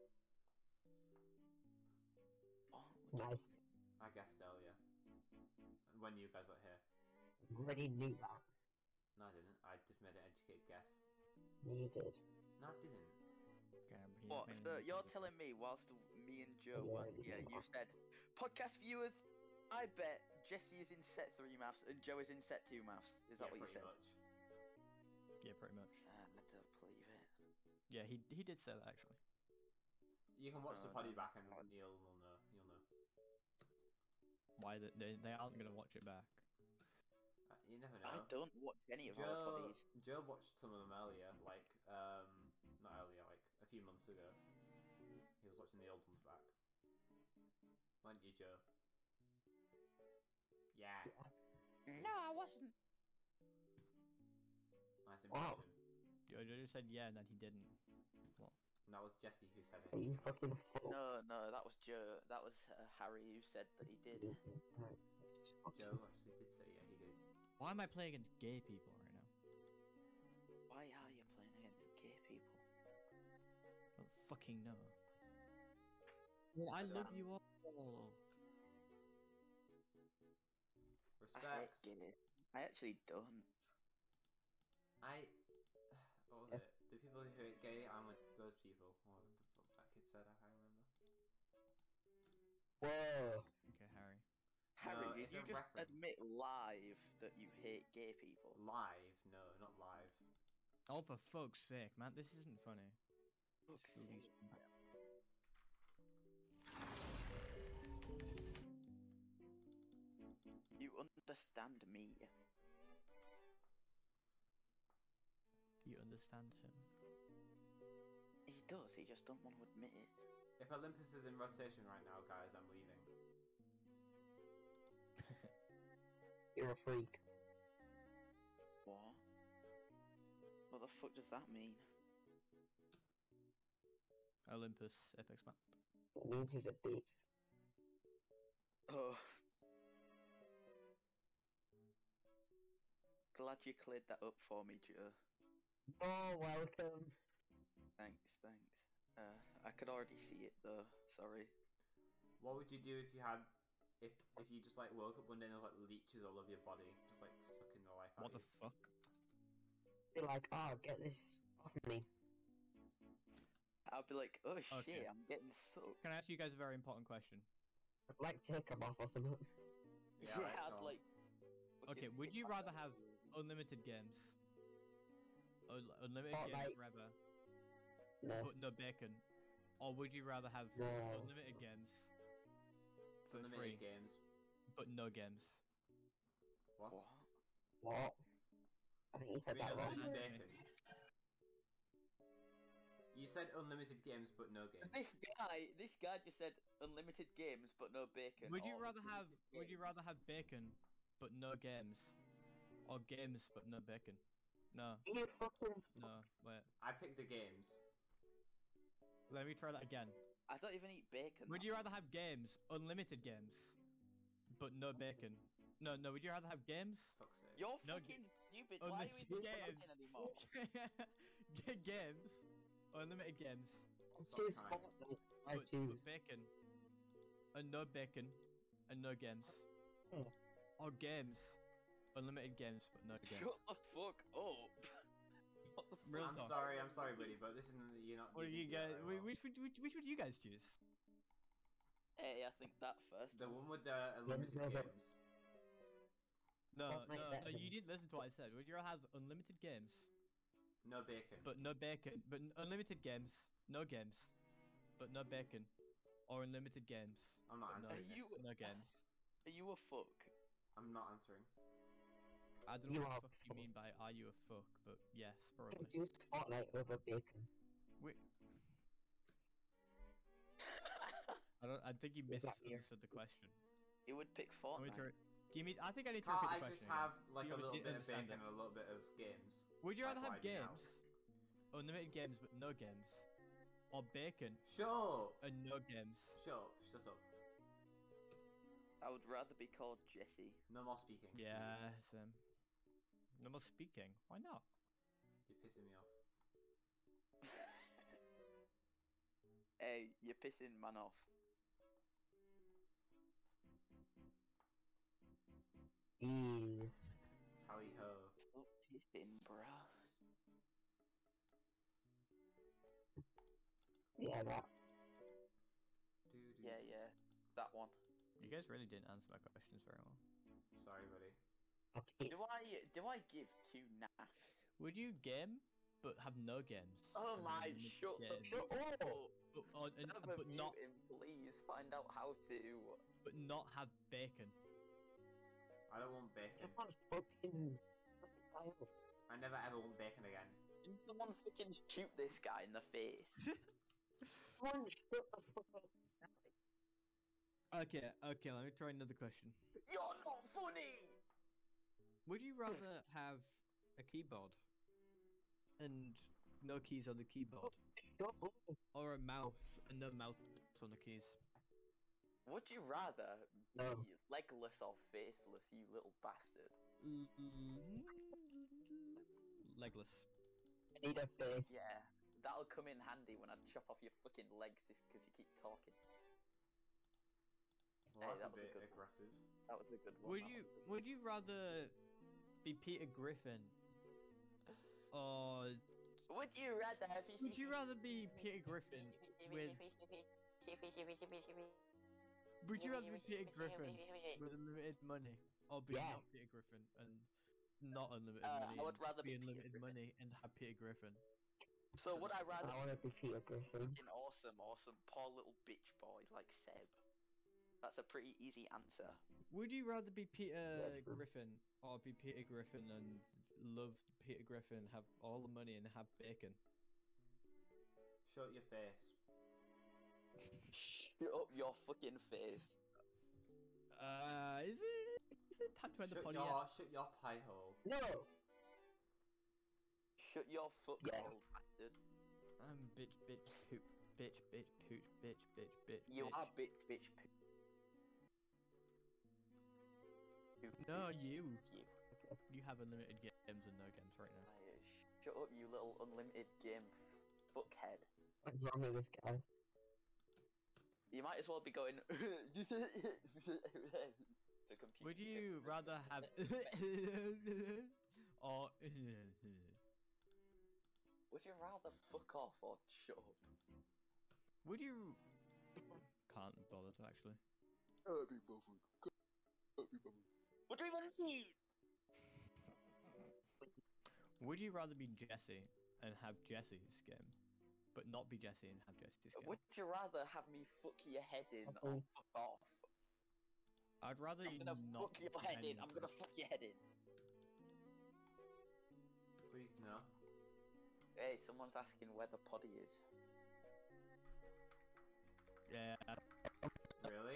Oh, Nice. I guessed earlier. When you guys were here. Already knew that. No, I didn't. I just made an educated guess. You did. No, I didn't. Okay, he What? mainly So knows you're the telling difference. me whilst me and Joe Yeah, were I didn't here, know you that. said, podcast viewers, I bet Jesse is in set three maths and Joe is in set two maths. Is that Yeah, what you pretty said? much. Yeah, pretty much. Uh, I don't believe it. Yeah, he he did say that actually. You can watch the No, poddy no, back and no. you'll, you'll know. You'll know. Why they they, they aren't gonna watch it back. Uh, you never I know. don't watch any of our Joe, poddies. Joe watched some of them earlier, like, um, not earlier, like a few months ago. He was watching the old ones back. Weren't you, Joe? Yeah. See? No, I wasn't. Nice Wow. impression. Joe just said yeah, and then he didn't. What? And that was Jesse who said Are it. you fucking fuck? No, no, that was Joe. That was uh, Harry who said that he did. Joe actually did say, yeah, he did. Why am I playing against gay people right now? Why are you playing against gay people? I don't fucking know. I, mean, I I love don't- you all. I hate Respect. gays. I actually don't. I. What was it? The people who hate gay, I'm with those people. What the fuck that kid said, I can't remember. Whoa. Okay, Harry. Harry, No, did it's you a just reference. admit live that you hate gay people? Live? No, not live. Oh, for fuck's sake, man, this isn't funny. Fuck's This is- sake. You understand me. You understand him? He does, he just don't want to admit it. If Olympus is in rotation right now, guys, I'm leaving. You're a freak. What? What the fuck does that mean? Olympus, Apex map. It means he's a bitch. Oh. Glad you cleared that up for me, Joe. Oh, welcome. Thanks, thanks. Uh, I could already see it though, sorry. What would you do if you had, if if you just like woke up one day and there was like leeches all over your body, just like sucking the life out What of the you? fuck? Be like, oh, get this off me. I'll be like, oh Okay. shit, I'm getting sucked. Can I ask you guys a very important question? I'd like to take him off or something. Yeah, Yeah, right, I'd go on. like. Okay, fucking would hit you my rather head have with it. unlimited games? Un- unlimited Fortnite. games forever, No. but no bacon? Or would you rather have No. unlimited games for Unlimited free, games. but no games? What? What? What? I think you I said mean, that wrong. unlimited Answer me. bacon. You said unlimited games, but no games. This guy, this guy just said unlimited games but no bacon. Would you or rather have unlimited Would you games. rather have bacon, but no games, or games but no bacon? No, You fucking. no. Wait. I picked the games. Let me try that again. I don't even eat bacon. Would that you much. rather have games, unlimited games, but no bacon? No, no. Would you rather have games? Fuck's sake. You're No fucking stupid. Why are you unlimited even games. talking anymore? Get games, unlimited games, I Stop choose trying. Fortnite. I but, choose. but bacon, and no bacon, and no games. Hmm. Or games, unlimited games, but no games. Shut the fuck up. What the Real I'm talk. sorry, I'm sorry, buddy, but this isn't. You're not. What do you didn't do it guys? very whi- well. Which would which, which would you guys choose? Hey, I think that first. The one. one with the unlimited no, but- games. No, Fortnite no, better no. than- You didn't listen to what I said. Would you rather have unlimited games, No bacon. but no bacon, but n- unlimited games, no games, but no bacon, or unlimited games, I'm not but no, answering you- this. no games? Are you a fuck? I'm not answering. I don't You know what are the fuck you mean by "are you a fuck," but yes, I probably. choose Fortnite over bacon. Wait, I don't. I think you Is that your- misunderstood the question. You would pick Want me to Fortnite. re- Give me. I think I need to Can't repeat I the just question. have again. like You a little obviously bit of understand bacon it. and a little bit of games? Would you like rather have what I do now? games, unlimited games but no games, or bacon Shut up! and no games? Shut up! Shut up! I would rather be called Jesse. No more speaking. Yes. Um, no more speaking. Why not? You're pissing me off. Hey, you're pissing man off. Jeez. Tally ho. Stop pissing, bruh. Yeah, that. Doo-doo. Yeah, yeah, that one. You guys really didn't answer my questions very well. Sorry, buddy. Okay. Do I do I give two naffs? Would you game, but have no games? Oh and my! limit Shut the games, fuck up! But, or, and, Have a but not, mutant, please find out how to. but not have bacon. I don't want bacon. Someone fucking. I never ever want bacon again. Can someone fucking shoot this guy in the face? Someone shut the fuck up. Okay, okay. Let me try another question. You're not funny. Would you rather have a keyboard and no keys on the keyboard, Shut up. or a mouse and no mouse on the keys? Would you rather be No. legless or faceless, you little bastard? Legless. I need a face. Yeah, that'll come in handy when I chop off your fucking legs because you keep talking. Well, Hey, that's that a was a bit good one. aggressive. That was a good one. Would that you was a good would you rather be Peter Griffin, or one. Would you rather have would you rather be Peter Griffin with? Would you rather be Peter Griffin with unlimited money, or be Yeah. not Peter Griffin and not unlimited Uh, money? I would and rather be be Peter unlimited Griffin. money and have Peter Griffin. So would I rather I want to be Peter Griffin. fucking awesome, awesome, poor little bitch boy like Seb? That's a pretty easy answer. Would you rather be Peter Yeah, true. Griffin or be Peter Griffin and love Peter Griffin, have all the money and have bacon? Shut your face. Shut up your fucking face. Uh, is it? Is it tattoo on the Shut pony your, yet? shut your pie hole. No. Shut your fuck Yeah. hole, bastard. I'm bitch, bitch, poop, bitch, bitch, pooch, bitch, bitch, bitch. You bitch. are bitch, bitch, poo. No, bitch. you. You. You have unlimited games and no games right now. Uh, shut up, you little unlimited game fuckhead. What's wrong with this guy? You might as well be going to compete. Would you rather have or Would you rather fuck off or shut up? would you can't be bothered actually. Can't be bothered. Can't be bothered. What do you want to eat? Would you rather be Jesse and have Jesse's skin, but not be Jesse and have Jesse's skin? Would you rather have me fuck your head in or Uh-oh. fuck off? I'd rather I'm you gonna not fuck your be head in. any- I'm gonna fuck your head in. Please no. Hey, someone's asking where the poddy is. Yeah. Really?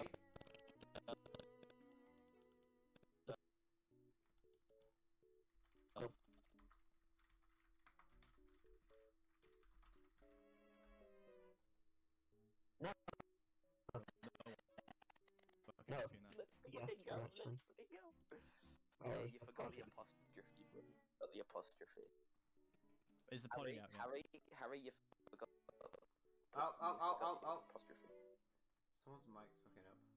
Fuck No. between that. Let's Yeah, fucking go. sure, Let's actually. fucking go. Where Yeah, is you the forgot the podcast? apostrophe. bro. Forgot the apostrophe. Is the potty Harry, out? yet? Harry, Harry, you forgot. Ow, ow, you ow, forgot ow, the ow. Apostrophe. Someone's mic's fucking up.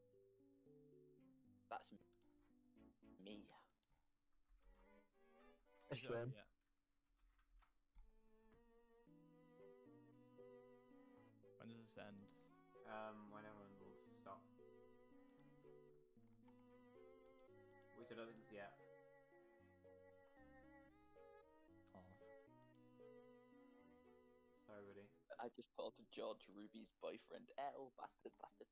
That's me. Is it Sure. out yet? When does this end? Um, when everyone wants to stop. Which I don't think's yet. Oh. Sorry, buddy. I just called George Ruby's boyfriend. L, bastard, bastard.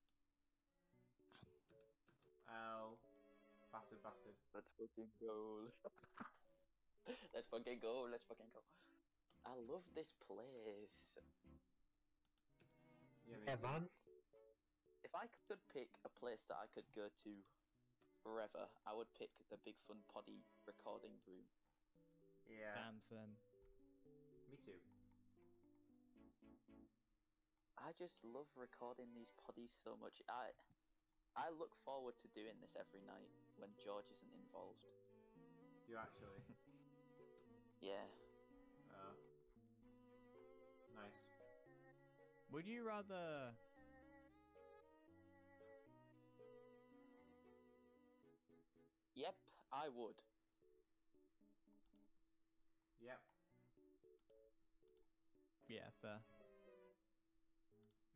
Ow. Bastard, bastard. Let's fucking go. Let's fucking go. Let's fucking go. I love this place. Yeah, me Yeah, too. man. If I could pick a place that I could go to forever, I would pick the Big Fun Poddy recording room. Yeah. Damn, Sam. Me too. I just love recording these poddies so much. I I look forward to doing this every night when George isn't involved. Do you actually? Yeah. Oh. Nice. Would you rather? Yep, I would. Yep. Yeah, fair.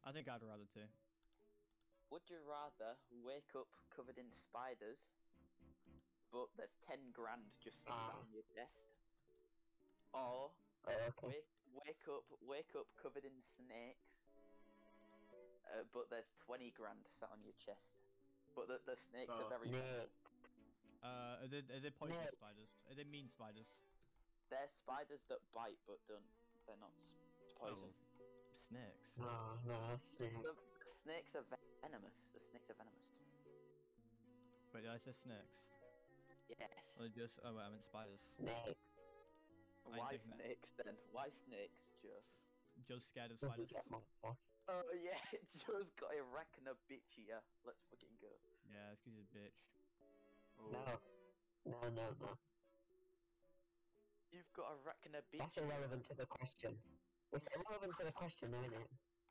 I think I'd rather too. Would you rather wake up covered in spiders, but there's ten grand just sat Ah. on your chest, or Oh, okay. wake wake up wake up covered in snakes, uh, but there's twenty grand sat on your chest, but the, the snakes are Both. very Nick. Uh, are they, are they poisonous Next. spiders? Are they mean spiders? they're spiders that bite but don't they're not s- poison. Oh, snakes. No, no, snake. The, the snakes are venomous. The snakes are venomous. But I said snakes. Yes. Or just oh, wait, I meant spiders. Snake. I Why taking that. snakes then? Why snakes, Joe? Joe's scared of Doesn't spiders. get more fuck. Oh yeah, Joe's got a arachno bitch here. Let's fucking go. Yeah, it's 'cause he's a bitch. Ooh. No. No, no, no. You've got a arachno bitch. That's irrelevant to the question. It's irrelevant to the question, isn't it?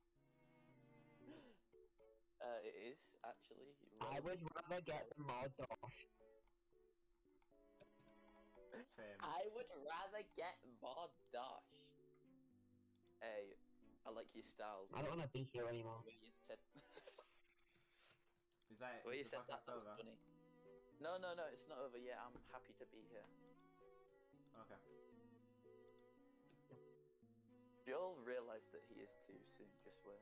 Uh, it is actually. I relevant. would rather get the more dosh. Same. I would rather get more dosh. Hey, I like your style. I don't want to be here anymore. Where you said. Is that Where you is the said that, podcast that was over? funny. No, no, no, it's not over yet. I'm happy to be here. Okay. Joel realised that he is too soon. Just wait.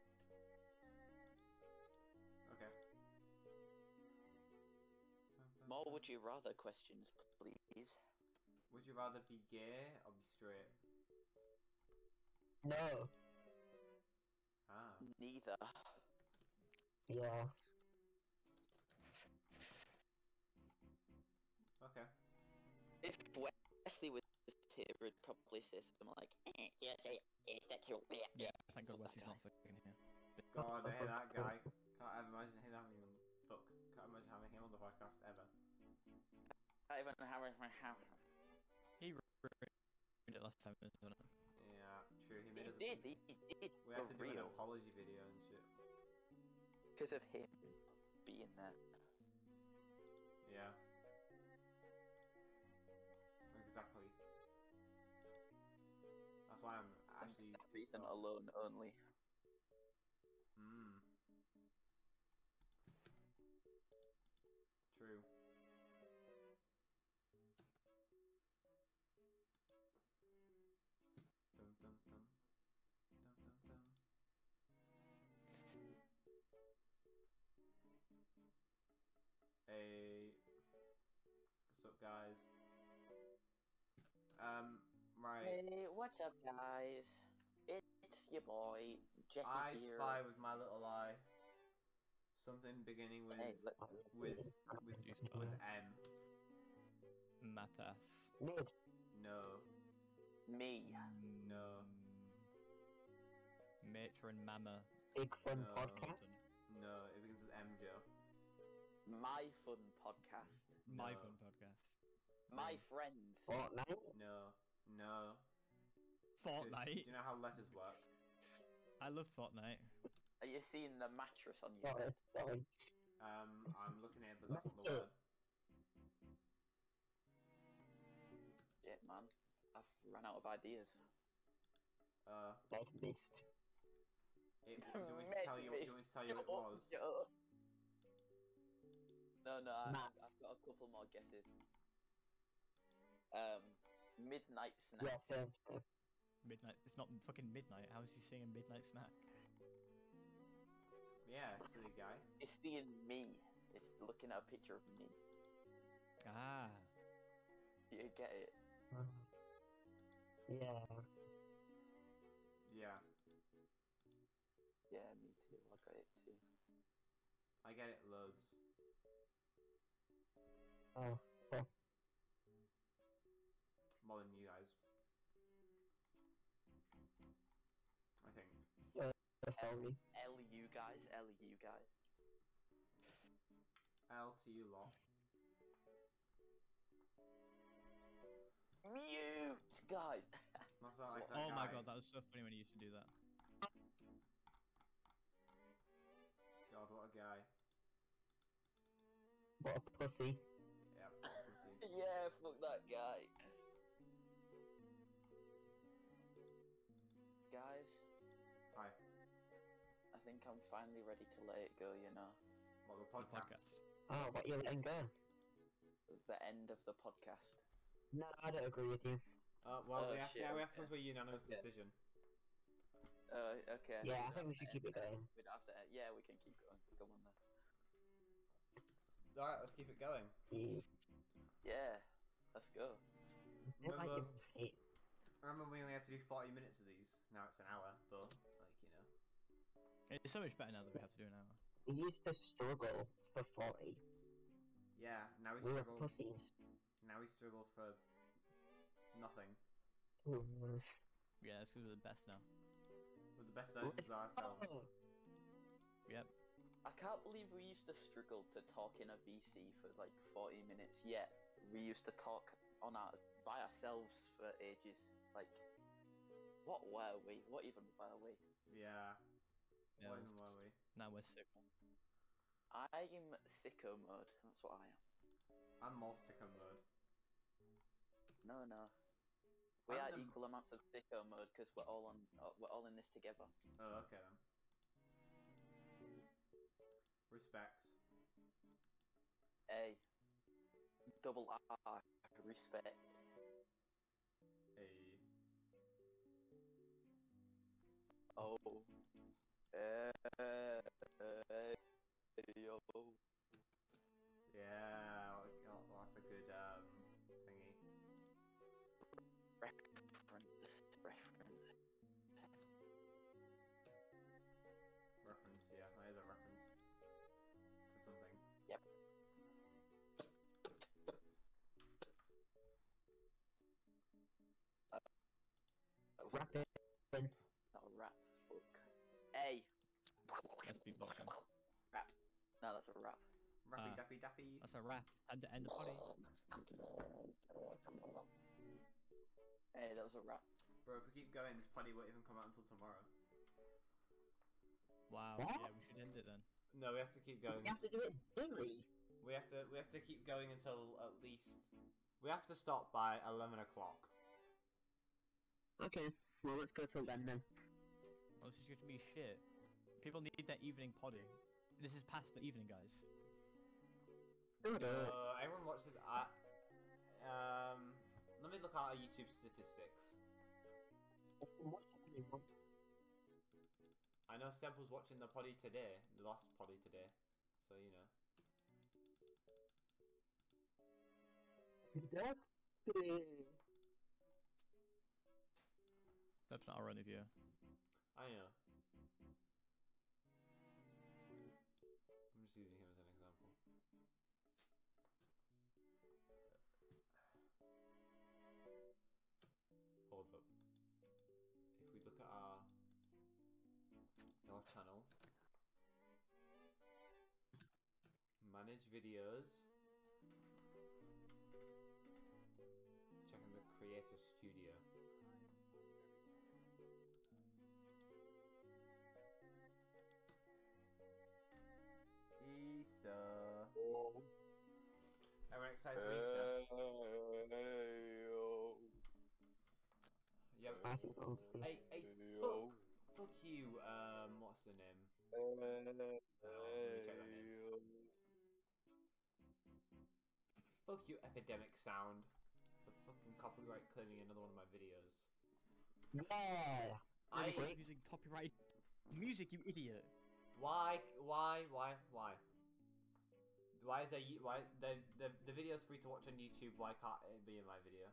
Okay. More would you rather questions, please. Would you rather be gay or be straight? No. Ah. Neither. Yeah. Okay. If Wesley was here, would probably say something like, eh, just say asexual. Yeah, thank God Fuck Wesley's that not fucking here. God, I hate that guy. Can't ever imagine him having him. Fuck. Can't imagine having him on the podcast ever. I don't even know how my how. He ruined it last time, isn't it? Yeah, true. He He made us. did, he did We had for to do an real. apology video and shit. Because of him being there. Yeah. Exactly. That's why I'm And actually. that pissed reason off. alone only. Hmm. True. Dum dum dum. Dum dum dum. Hey. What's up, guys? Um. Right. Hey, what's up, guys? It's your boy, Jesse I here. spy with my little eye. Something beginning with Hey, let's- with with You spy. with M. Matas. Mid. No. Me. No. Matron Mama. Big Fun No. Podcast. No. It begins with M, Joe. My fun podcast. My No. fun podcast. My Ring. friends. Fortnite. No. No. Do, Fortnite. do you know how letters work? I love Fortnite. Are you seeing the mattress on your Sorry, bed? sorry. Um, I'm looking at it, but that's not the word. Shit, man. I've run out of ideas. Uh, Dead mist. it, do you want me to tell you? Do you want me to tell you what it was? Joe. No, no, I, Maths. I've got a couple more guesses. Um, midnight snack. Yeah, same, same. Midnight. It's not fucking midnight. How is he saying a midnight snack? Yeah, silly guy. It's seeing me. It's looking at a picture of me. Ah. Do you get it? Uh, yeah. Yeah, Yeah, me too. I got it too. I get it loads. Oh. More than you guys. I think. Sorry. L you guys, L you guys. L to you lot. Mute, guys. That's not like that Oh my guy. god, that was so funny when he used to do that. God, what a guy. What a pussy. Yeah, what a pussy. Yeah, fuck that guy. Guys, Hi. think I'm finally ready to let it go, you know. Well, the The podcast. podcast. Oh, what you're letting go? The end of the podcast. No, I don't agree with you. Uh, well, Oh, we have, shit, yeah, we have to okay. come to a unanimous Okay. decision. Uh, okay. Yeah, I don't think we have should to keep it end going. We don't have to end. Yeah, we can keep going. Come on then. Alright, let's keep it going. Yeah. Yeah, let's go. I don't like Remember, your hate. I remember we only had to do forty minutes of these. Now it's an hour, but, like, you know. It's so much better now that we have to do an hour. We used to struggle for forty. Yeah, now we We were struggle. pussies. Now we struggle for nothing. Mm. Yeah, that's because we're the best now. We're the best versions of ourselves. Oh. Yep. I can't believe we used to struggle to talk in a V C for like forty minutes, yet we used to talk on our by ourselves for ages. Like, what were we? What even were we? Yeah. Yeah, What it even was- were we? Now we're sick. I'm sicko mode. That's what I am. I'm more sicko mode. No, no. We I'm are the- equal amounts of sicko mode because we're all on. Uh, we're all in this together. Oh, okay then. Respect. A. Double R. Respect. A. Oh. Uh, uh, yo. Yeah, oh, oh, that's a good um thingy. Reference. Reference. Reference, yeah, that is a reference to something. Yep. Uh, that was Wrap it in. not a rap. Fuck. A. That's beatboxing. Rap. No, that's a rap. Rappy Ah. dappy dappy. That's a wrap. Time to end the party. Hey, that was a rap. Bro, if we keep going, this party won't even come out until tomorrow. Wow. What? Yeah, we should end it then. No, we have to keep going. You have to do it daily. We have to we have to keep going until at least we have to stop by eleven o'clock. Okay, well let's go till then then. Oh, this is going to be shit. People need their evening potty. This is past the evening, guys. Do it. Uh, everyone watches. Uh, um, let me look at our YouTube statistics. I know Seb was watching the potty today, the last potty today, so you know. Exactly. That's not our only viewer. I know. I'm just using him as an example. Hold up. If we look at our your channel, manage videos, checking the creator studio. Easter. Everyone excited for Easter? Yep. I suppose. Hey, hey, fuck, fuck you. Um, what's the name? Oh, let me check that name. Fuck you, Epidemic Sound, for fucking copyright claiming another one of my videos. Yeah. I. Stop using copyright music, you idiot. Why? Why? Why? Why? Why is there? Why the the the video's free to watch on YouTube? Why can't it be in my video?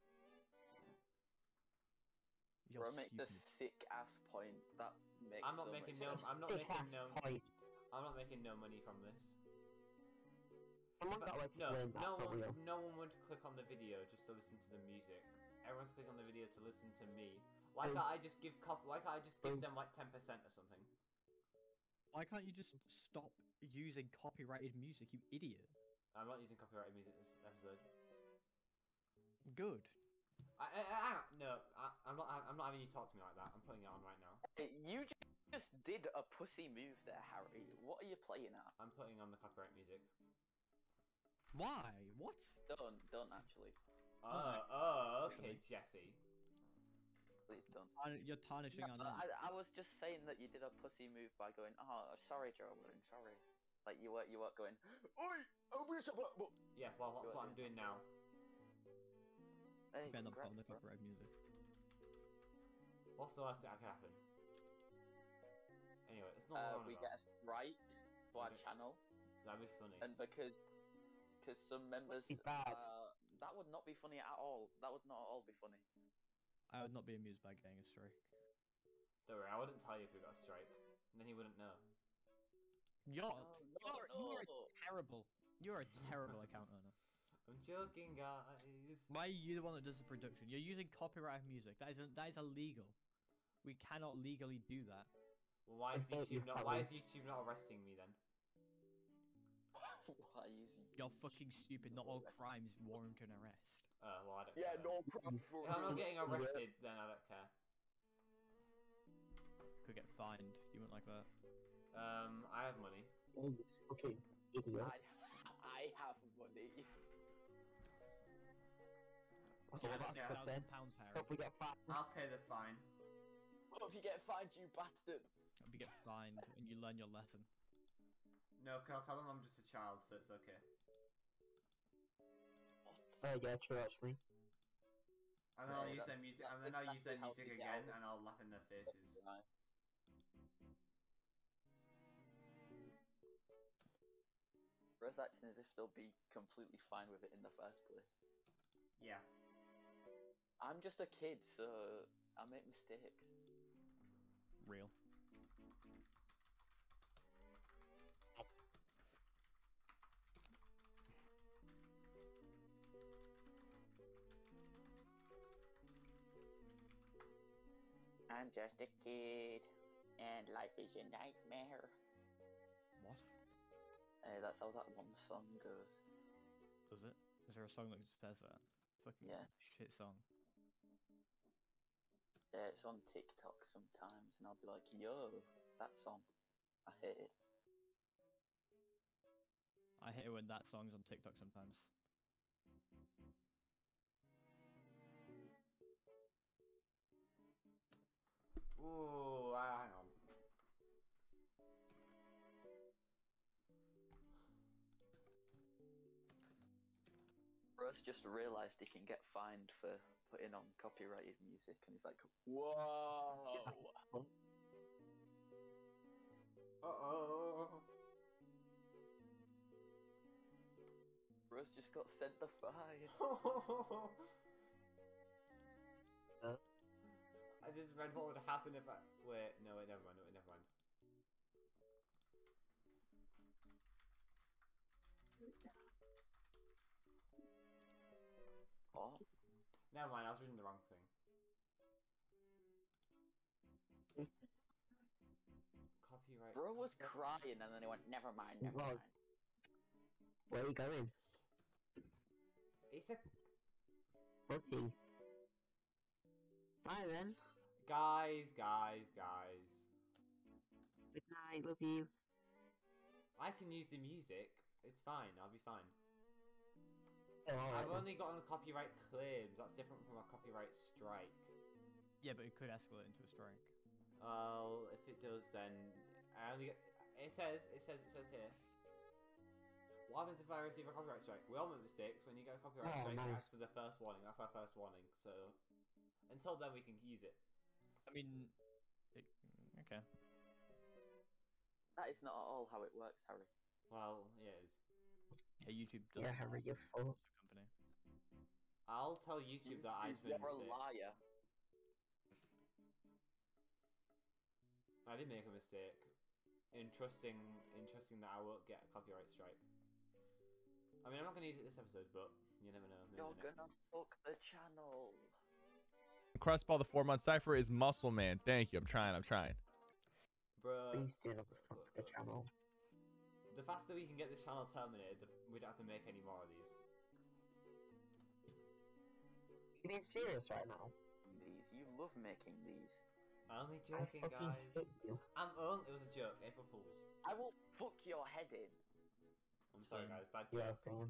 You're Bro, make the stupid. sick ass point. That makes I'm not so making much no. sense. I'm not Stick making ass no. point. I'm not making no money from this. Someone But got to no, explain that no for one, real. no one would click on the video just to listen to the music. Everyone's clicking on the video to listen to me. Why Mm. can't I just give cop? Why can't I just give Mm. them like ten percent or something? Why can't you just stop using copyrighted music, you idiot? I'm not using copyrighted music this episode. Good. I, I, I no, I, I'm not. I'm not having you talk to me like that. I'm putting it on right now. Hey, you ju- just did a pussy move there, Harry. What are you playing at? I'm putting on the copyright music. Why? What? Don't, don't actually. Oh, Alright. oh, okay, Actually. Jesse. Please don't. Tarn- You're tarnishing No, our name. I, I was just saying that you did a pussy move by going, oh, sorry, Joe Willing, sorry. Like, you weren't, you weren't going, oi, I wish I but Yeah, well, that's You what are I'm doing now. Hey, Okay, not congrats, put on the bro. copyright music. What's the worst that could happen? Anyway, it's not Uh, what I'm we on get a strike to our Okay. channel, That'd be funny. and because because some members, be bad. uh, that would not be funny at all. That would not at all be funny. I would not be amused by getting a strike. Don't worry, I wouldn't tell you if we got a strike. And then he wouldn't know. You're Oh, no, you're you're no. terrible. You're a terrible account owner. I'm joking, guys. Why are you the one that does the production? You're using copyrighted music. That is that is illegal. We cannot legally do that. Well, why I is thought you YouTube not? Why probably- is YouTube not arresting me then? Why is he? You're fucking stupid. Not all crimes warrant an arrest. Uh, well, I don't Yeah, care. then. no crap for If I'm not me. getting arrested, then I don't care. Could get fined. You wouldn't like that. Um, I have money. Oh, you fucking idiot. I, I have money. Okay, Yeah, that's yeah. good then. Thousand pounds, Harry. Hope we get fined. I'll pay the fine. Hope you get fined, you bastard. Hope you get fined and you learn your lesson. No, can I tell them I'm just a child, so it's okay. Oh yeah, true actually. And then I'll Yeah, use that- their music, that's and then I'll use their exactly how music we get again, out of and I'll laugh in their faces. Right. Whereas acting as if they'll be completely fine with it in the first place. Yeah. I'm just a kid, so I make mistakes. Real. I'm just a kid, and life is a nightmare. What? Uh, that's how that one song goes. Does it? Is there a song that just says that? Fucking Yeah. shit song. Yeah, it's on TikTok sometimes, and I'll be like, yo, that song. I hate it. I hate it when that song's on TikTok sometimes. Ooh, ah, hang on. Russ just realised he can get fined for putting on copyrighted music, and he's like, whoa! Uh-oh. Russ just got sent the fine. I just read what would happen if I... Wait, no, wait, never mind, wait, never mind. What? Never mind, I was reading the wrong thing. Copyright... Bro was crying, and then he went, never mind, It never was. mind. Where are you going? It's a... Footy. Bye then. Guys, guys, guys. Good night, love you. I can use the music. It's fine, I'll be fine. Oh, alright I've then. only gotten copyright claims. That's different from a copyright strike. Yeah, but it could escalate into a strike. Well, if it does, then I only get. It says, it says, it says here. What happens if I receive a copyright strike? We all make mistakes. When you get a copyright Oh, strike, it nice. acts as the first warning. That's our first warning. So until then, we can use it. I mean, it, okay. That is not at all how it works, Harry. Well, it is. Yeah, YouTube does. Yeah, Harry, you're full. Company. I'll tell YouTube that I just made a You're a mistake. liar. I did make a mistake in trusting, in trusting that I won't get a copyright strike. I mean, I'm not gonna use it this episode, but you never know. Maybe You're the next. gonna fuck the channel. Crossball the four month cipher is Muscle Man. Thank you. I'm trying. I'm trying. Bruh. Please do not fuck the channel. The faster we can get this channel terminated, the, we don't have to make any more of these. You being serious right now? These, you love making these. Only I joking, fucking guys. hate you. I'm on. It was a joke. April Fools. I will fuck your head in. I'm sorry, Same. guys. Bad Yeah, joke. same.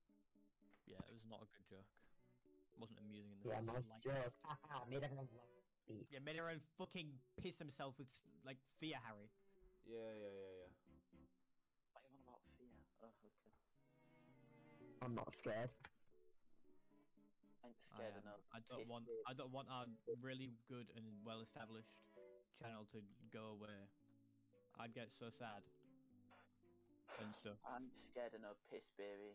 Yeah, it was not a good joke. It wasn't amusing in the Yeah, nice slightest. joke. Haha, made everyone laugh. beeps. Yeah, made everyone fucking piss himself with like fear, Harry. Yeah, yeah, yeah, yeah. What you on about fear? Oh, okay. I'm not scared. I ain't I scared am. enough. I don't Piss want. baby. I don't want our really good and well-established channel to go away. I'd get so sad and stuff. I'm scared enough. Piss baby.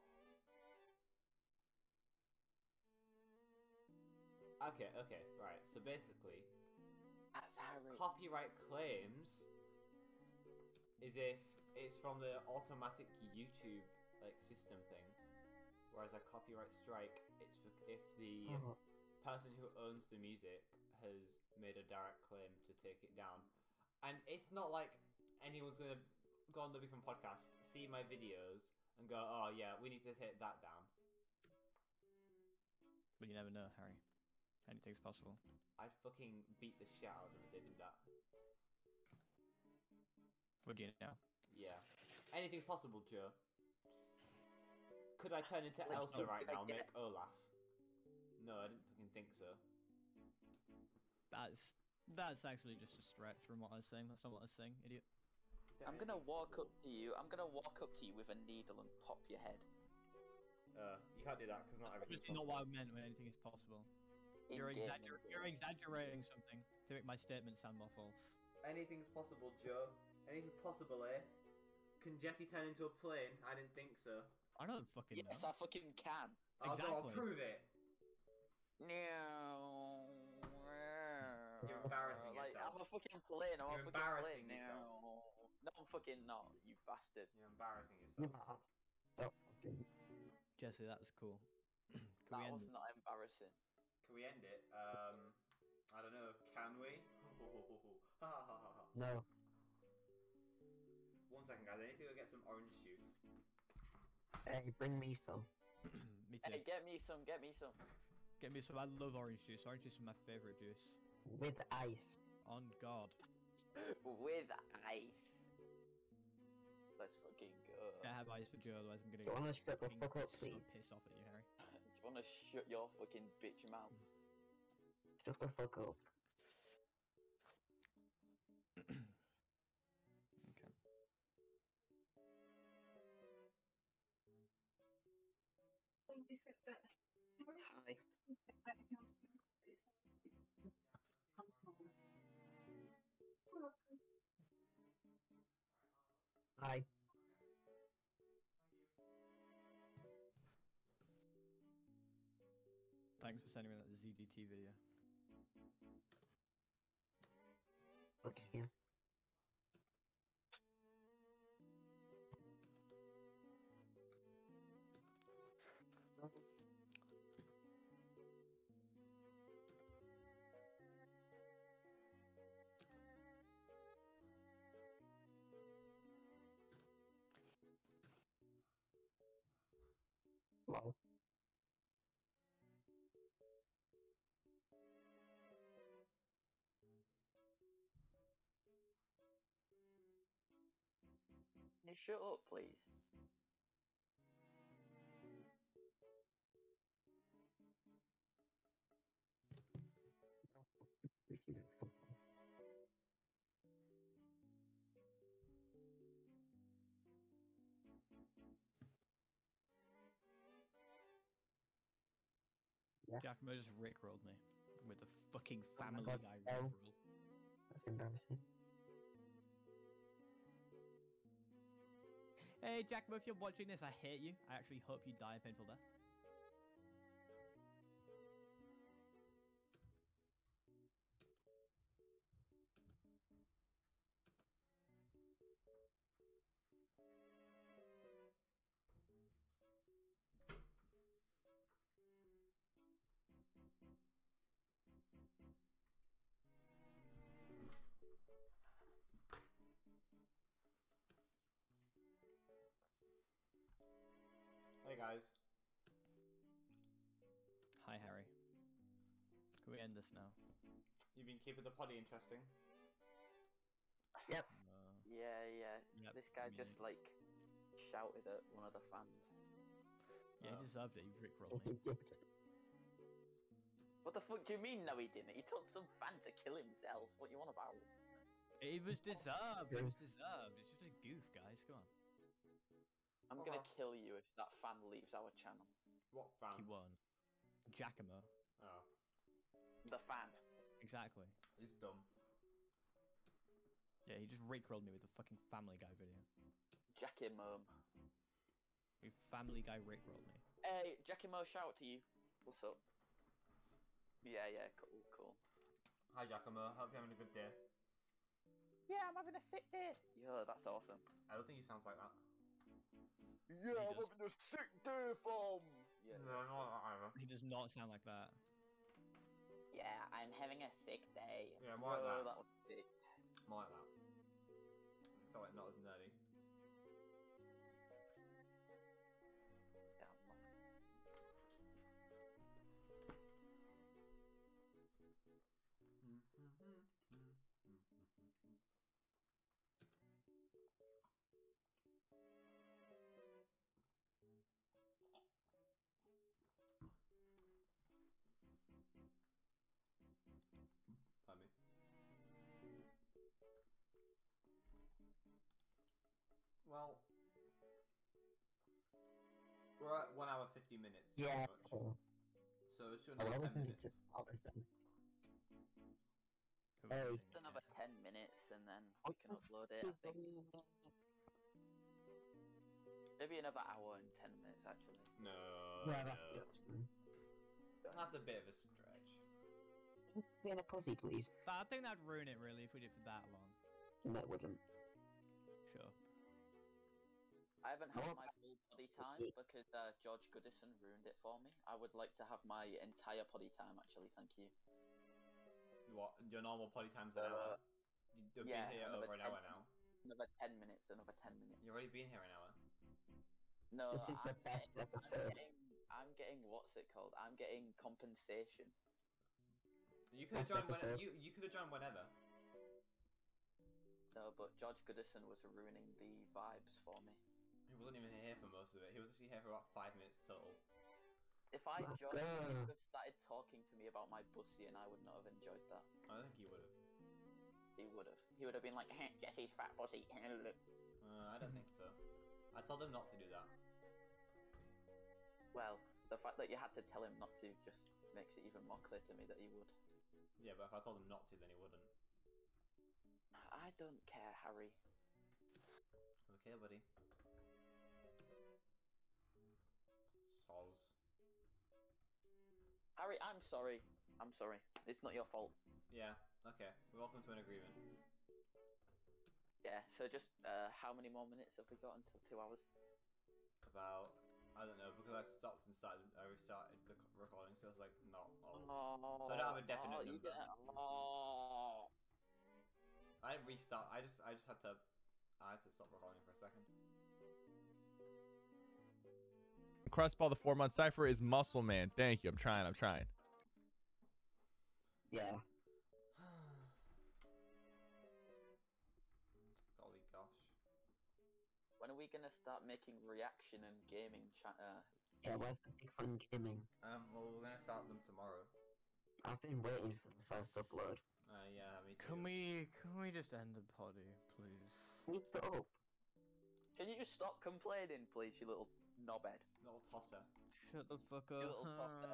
Okay, okay, right. So basically, That's Harry. copyright claims is if it's from the automatic YouTube like system thing, whereas a copyright strike, it's f- if the Oh, person who owns the music has made a direct claim to take it down. And it's not like anyone's gonna go on the Become podcast, see my videos, and go, "Oh yeah, we need to take that down." But you never know, Harry. Anything's possible. I'd fucking beat the shit out of them if they did that. What do you know? Yeah. Anything's possible, Joe. Could I turn into Let's Elsa not right now and forget- make Olaf? No, I didn't fucking think so. That's that's actually just a stretch from what I was saying. That's not what I was saying, idiot. Is there I'm gonna anything walk possible? up to you. I'm gonna walk up to you with a needle and pop your head. Uh, you can't do that because not everything's Obviously not possible. what I meant when anything is possible. In You're, game, exagger- in you're game. exaggerating something to make my statement sound more false. Anything's possible, Joe. Anything possible, eh? Can Jesse turn into a plane? I didn't think so. I don't fucking Yes, know. I fucking can. I'll go, I'll Exactly. prove it. No. You're embarrassing like, yourself. I'm a fucking plane. I'm You're a fucking embarrassing plane. yourself. No. No, I'm fucking not. You bastard. You're embarrassing nah. yourself. Don't fucking. Jesse, that was cool. Can That we end was it? not embarrassing. Can we end it? Um, I don't know. Can we? Ha ha ha ha ha. No. One second, guys. I need to go get some orange juice. Hey, bring me some. Me too. Hey, get me some. Get me some. Get me some. I love orange juice. Orange juice is my favorite juice. With ice. On God. With ice. Let's fucking go. I have ice for Joe, otherwise I'm gonna Do you wanna shut the fucking fuck up, so please? piss off at you, Harry. Do you wanna shut your fucking bitch mouth? Shut the fuck up. Okay. Hi. Hi. Thanks for sending me that Z D T video. Look here. Lol. Can you shut up, please? Yeah. Giacomo just rickrolled me with a fucking Oh my Family God, Guy no. rickroll. That's embarrassing. Hey Giacomo, if you're watching this, I hate you. I actually hope you die a painful death. Hey guys. Hi Harry. Can we end this now? You've been keeping the potty interesting. No. Yeah, yeah. Yep, This guy I mean- just like shouted at one of the fans. Yeah, Oh. he deserved it. He rickrolled He me. did. What the fuck do you mean? No, he didn't. He told some fan to kill himself. What you want about? It was deserved. It was deserved. It's just a goof, guys. Come on. I'm gonna Okay. kill you if that fan leaves our channel. What fan? He won. Giacomo. Oh, The fan. Exactly. he's dumb. Yeah, he just rickrolled me with the fucking Family Guy video. Jackie Mom. He Family Guy rickrolled me. Hey, Jackie Mo, shout out to you. What's up? Yeah, yeah, cool, cool. Hi, Giacomo. Hope you're having a good day. Yeah, I'm having a sick day. Yeah, that's awesome. I don't think he sounds like that. Yeah, I'm does. having a sick day, fam. Yeah. No, not like that either. He does not sound like that. Yeah, I'm having a sick day. Yeah, more like Bro, that. that was sick. More like that. It's like not as nerdy. Yeah, I'm not- Pardon me. Well, we're at one hour fifty minutes. pretty Yeah. much. Cool. So it's Oh, another well, ten we need minutes. to pause then. Hey. Just another ten minutes and then we can upload it. I think. Maybe another hour and ten minutes actually. No. Yeah, that's no. good. then. That's a bit of a stretch. Being a pussy, please. But I think that'd ruin it really if we did for that long. No, it wouldn't. Sure. I haven't had Well, my full body time because uh, George Goodison ruined it for me. I would like to have my entire body time actually, thank you. What? Your normal potty time's an Uh, hour? You've been yeah, here another over an ten hour now. Another ten minutes, another ten minutes. You've already been here an hour. No, This is the I'm best getting, I'm episode. getting, I'm getting, what's it called? I'm getting compensation. You could have Best joined whenever. episode. You, you could have joined whenever. No, but George Goodison was ruining the vibes for me. He wasn't even here for most of it. He was actually here for about five minutes total. If I Let's just go. would have started talking to me about my bussy and I would not have enjoyed that. I don't think he would have. He would have. He would have been like, "Heh, Jesse's fat pussy." Uh, I don't think so. I told him not to do that. Well, the fact that you had to tell him not to just makes it even more clear to me that he would. Yeah, but if I told him not to, then he wouldn't. I don't care, Harry. Okay, buddy. Soz. Harry, I'm sorry. I'm sorry. It's not your fault. Yeah, okay. We're welcome to an agreement. Yeah, so just, uh, how many more minutes have we got until two hours? About, I don't know, because I stopped and started, I restarted the c- recording, so I was like, not all. Oh, So I don't have a definite oh, you number. get- oh. I didn't restart, I just, I just had to, I had to stop recording for a second. Crustball, the four month cipher is Muscle Man. Thank you. I'm trying. I'm trying. Yeah. Golly gosh. When are we gonna start making reaction and gaming chat? Uh, Yeah, where's the big fun gaming? Um, well, we're gonna start them tomorrow. I've been waiting for the first upload. Uh, yeah, me too. Can we can we just end the poddy, please? Can you shut up? can you stop complaining, please, you little knobhead? Little tosser. Shut the fuck You up. little tosser.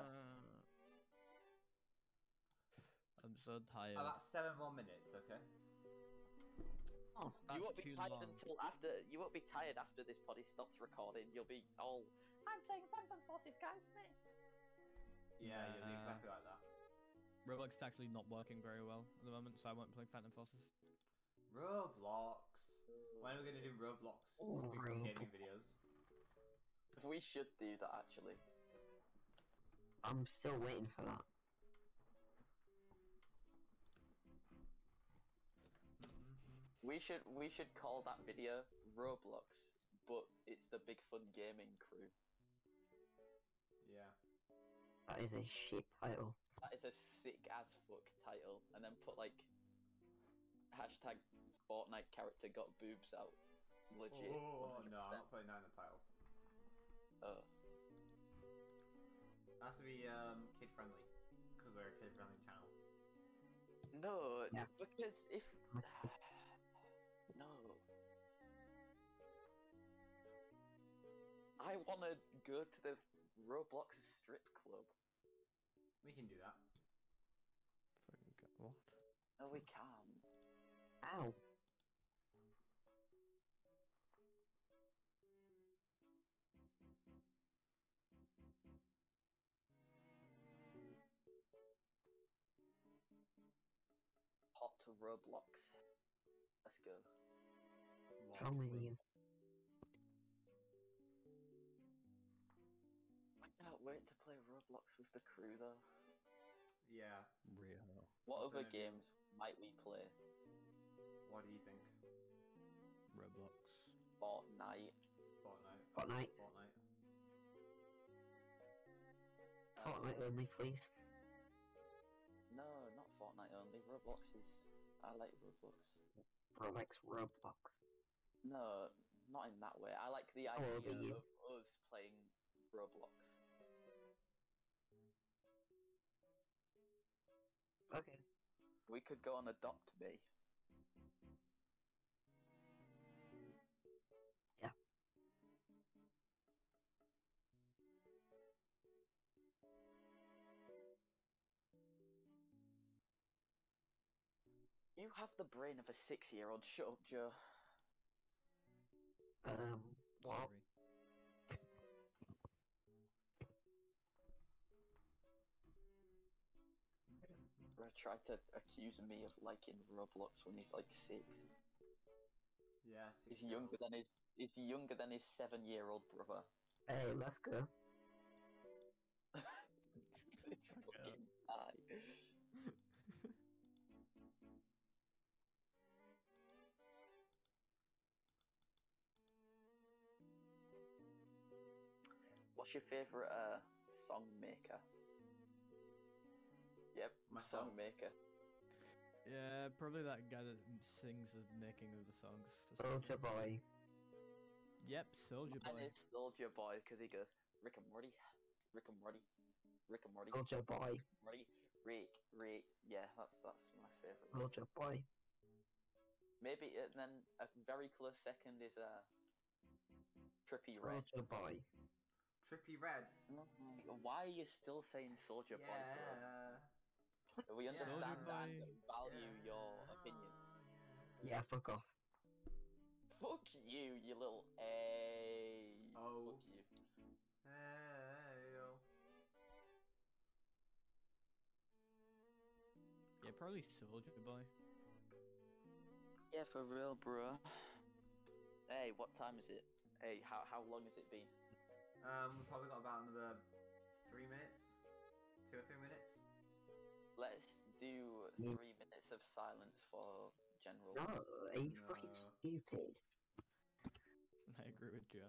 I'm so tired. About seven more minutes, okay? Oh, That's you won't be too tired long. until after. You won't be tired after this poddy stops recording. You'll be all. I'm playing Phantom Forces, guys. Meh." Yeah, you'll be Nah. exactly like that. Roblox is actually not working very well at the moment, so I won't play Phantom Forces. Roblox. When are we gonna do Roblox Oh, big fun gaming Roblox. videos? We should do that actually. I'm still waiting for that. We should we should call that video Roblox, but it's the Big Fun Gaming Crew. Yeah. That is a shit title. That is a sick as fuck title, and then put like hashtag Fortnite character got boobs out. Legit. Oh, no, I'm one hundred percent. not putting that in the title. Oh. It has to be um, kid friendly. Because we're a kid-friendly channel. No, Yeah. because if no, I want to go to the Roblox strip club. We can do that. Fucking God, what? No, we can't. Ow. Hot to Roblox. Let's go. Come in. I can't wait to play Roblox with the crew though. Yeah. Real. What What's other gonna be- games might we play? What do you think? Roblox. Fortnite. Fortnite. Fortnite. Fortnite. Uh, Fortnite only, please. No, not Fortnite only. Roblox is. I like Roblox. Roblox, Roblox. No, not in that way. I like the How old idea are you? of us playing Roblox. Okay. We could go on Adopt Me. Yeah. You have the brain of a six-year-old. Shut up, Joe. Um, what? Sorry. Bro tried to accuse me of liking Roblox when he's like six. Yeah. He's six-year-old. younger than his. He's younger than his seven-year-old brother. Hey, let's go. It's fucking high. What's your favorite uh song maker? Yep, Myself. song maker. Yeah, probably that guy that m- sings the making of the songs. or something. Soldier Boy. Yep, Soldier Mine Boy. is Soldier Boy because he goes Rick and Morty, Rick and Morty, Rick and Morty, Soldier Boy. Morty, Rick, Rick. Yeah, that's that's my favorite. Soldier Boy. Maybe and then a very close second is uh Trippy Red. Soldier Boy. Trippy Red. Why are you still saying Soldier Boy, bro? Yeah. We understand Soldier and Boy. value your opinion. Yeah, fuck off. Fuck you, you little a. Oh. Fuck you. Hey, yo. Yeah, probably Soldier Boy. Yeah, for real, bro. Hey, what time is it? Hey, how how long has it been? Um, we probably got about another three minutes, two or three minutes. Let's do Mm. three minutes of silence for general. No, are you fucking No. stupid? I agree with Joe.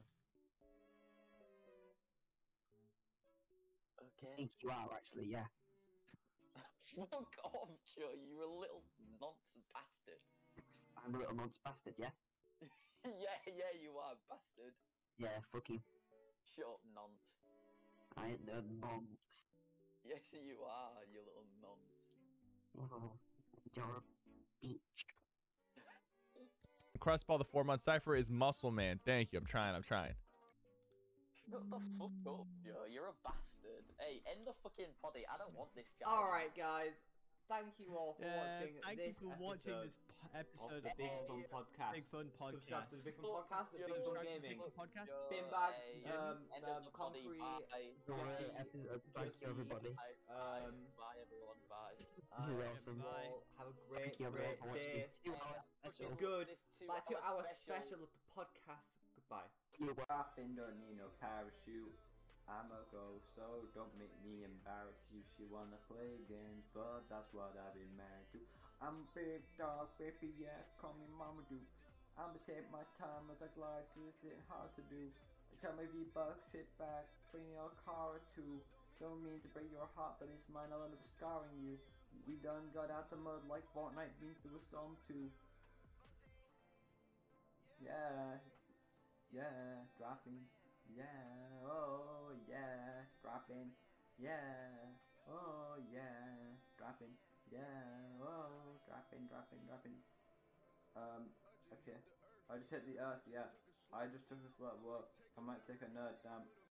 I Okay. think you are actually, yeah. Fuck off, Joe. You're a little nonce bastard. I'm a little nonce bastard, yeah? yeah, yeah, you are, bastard. Yeah, fucking. Shut up, nonce. I ain't no nonce. Yes, you are, you little nonce. Oh, you're a bitch. Crustball the four month cipher is muscle man. Thank you. I'm trying. I'm trying. Shut the fuck up, Joe. You're a bastard. Hey, end the fucking poddy. I don't want this guy. Alright, guys. Thank you all for Yeah, watching thank this you for watching episode this po- of episode the of Big Hey, Fun Podcast. Big Fun Subscribe Podcast. to the Big Fun Podcast at Joe, Big Fun Subscribe to the Gaming. Big Fun Podcast. Joe, Binbag, hey, um, end um, of the poddy. Concrete, Bye. Alright, Jesse, episode, thank you Jesse, everybody. Bye. Um, Bye, everyone. Bye. This is Alright, awesome. you Bye. all have a great, Thank you everyone great for watching. day. Two hours special. Good. This two Back to hour our special of the podcast. Goodbye. Two Dropping, don't need no parachute. I'ma go, so don't make me embarrass you. She wanna play games, but that's what I've been married to. I'm a big dog, baby, yeah, call me Mama Do. I'ma take my time as I glide, cause this ain't hard to do. Tell me V-Bucks, sit back, bring your car or two. Don't mean to break your heart, but it's mine, I'll end up scarring you. We done got out the mud like Fortnite been through a storm too. Yeah, yeah, dropping. Yeah, oh yeah, dropping. Yeah. Oh yeah, dropping. Yeah, whoa, dropping, dropping, dropping. Um, okay. I just hit the earth, yeah. I just took a slow blow. I might take a nerd, damn.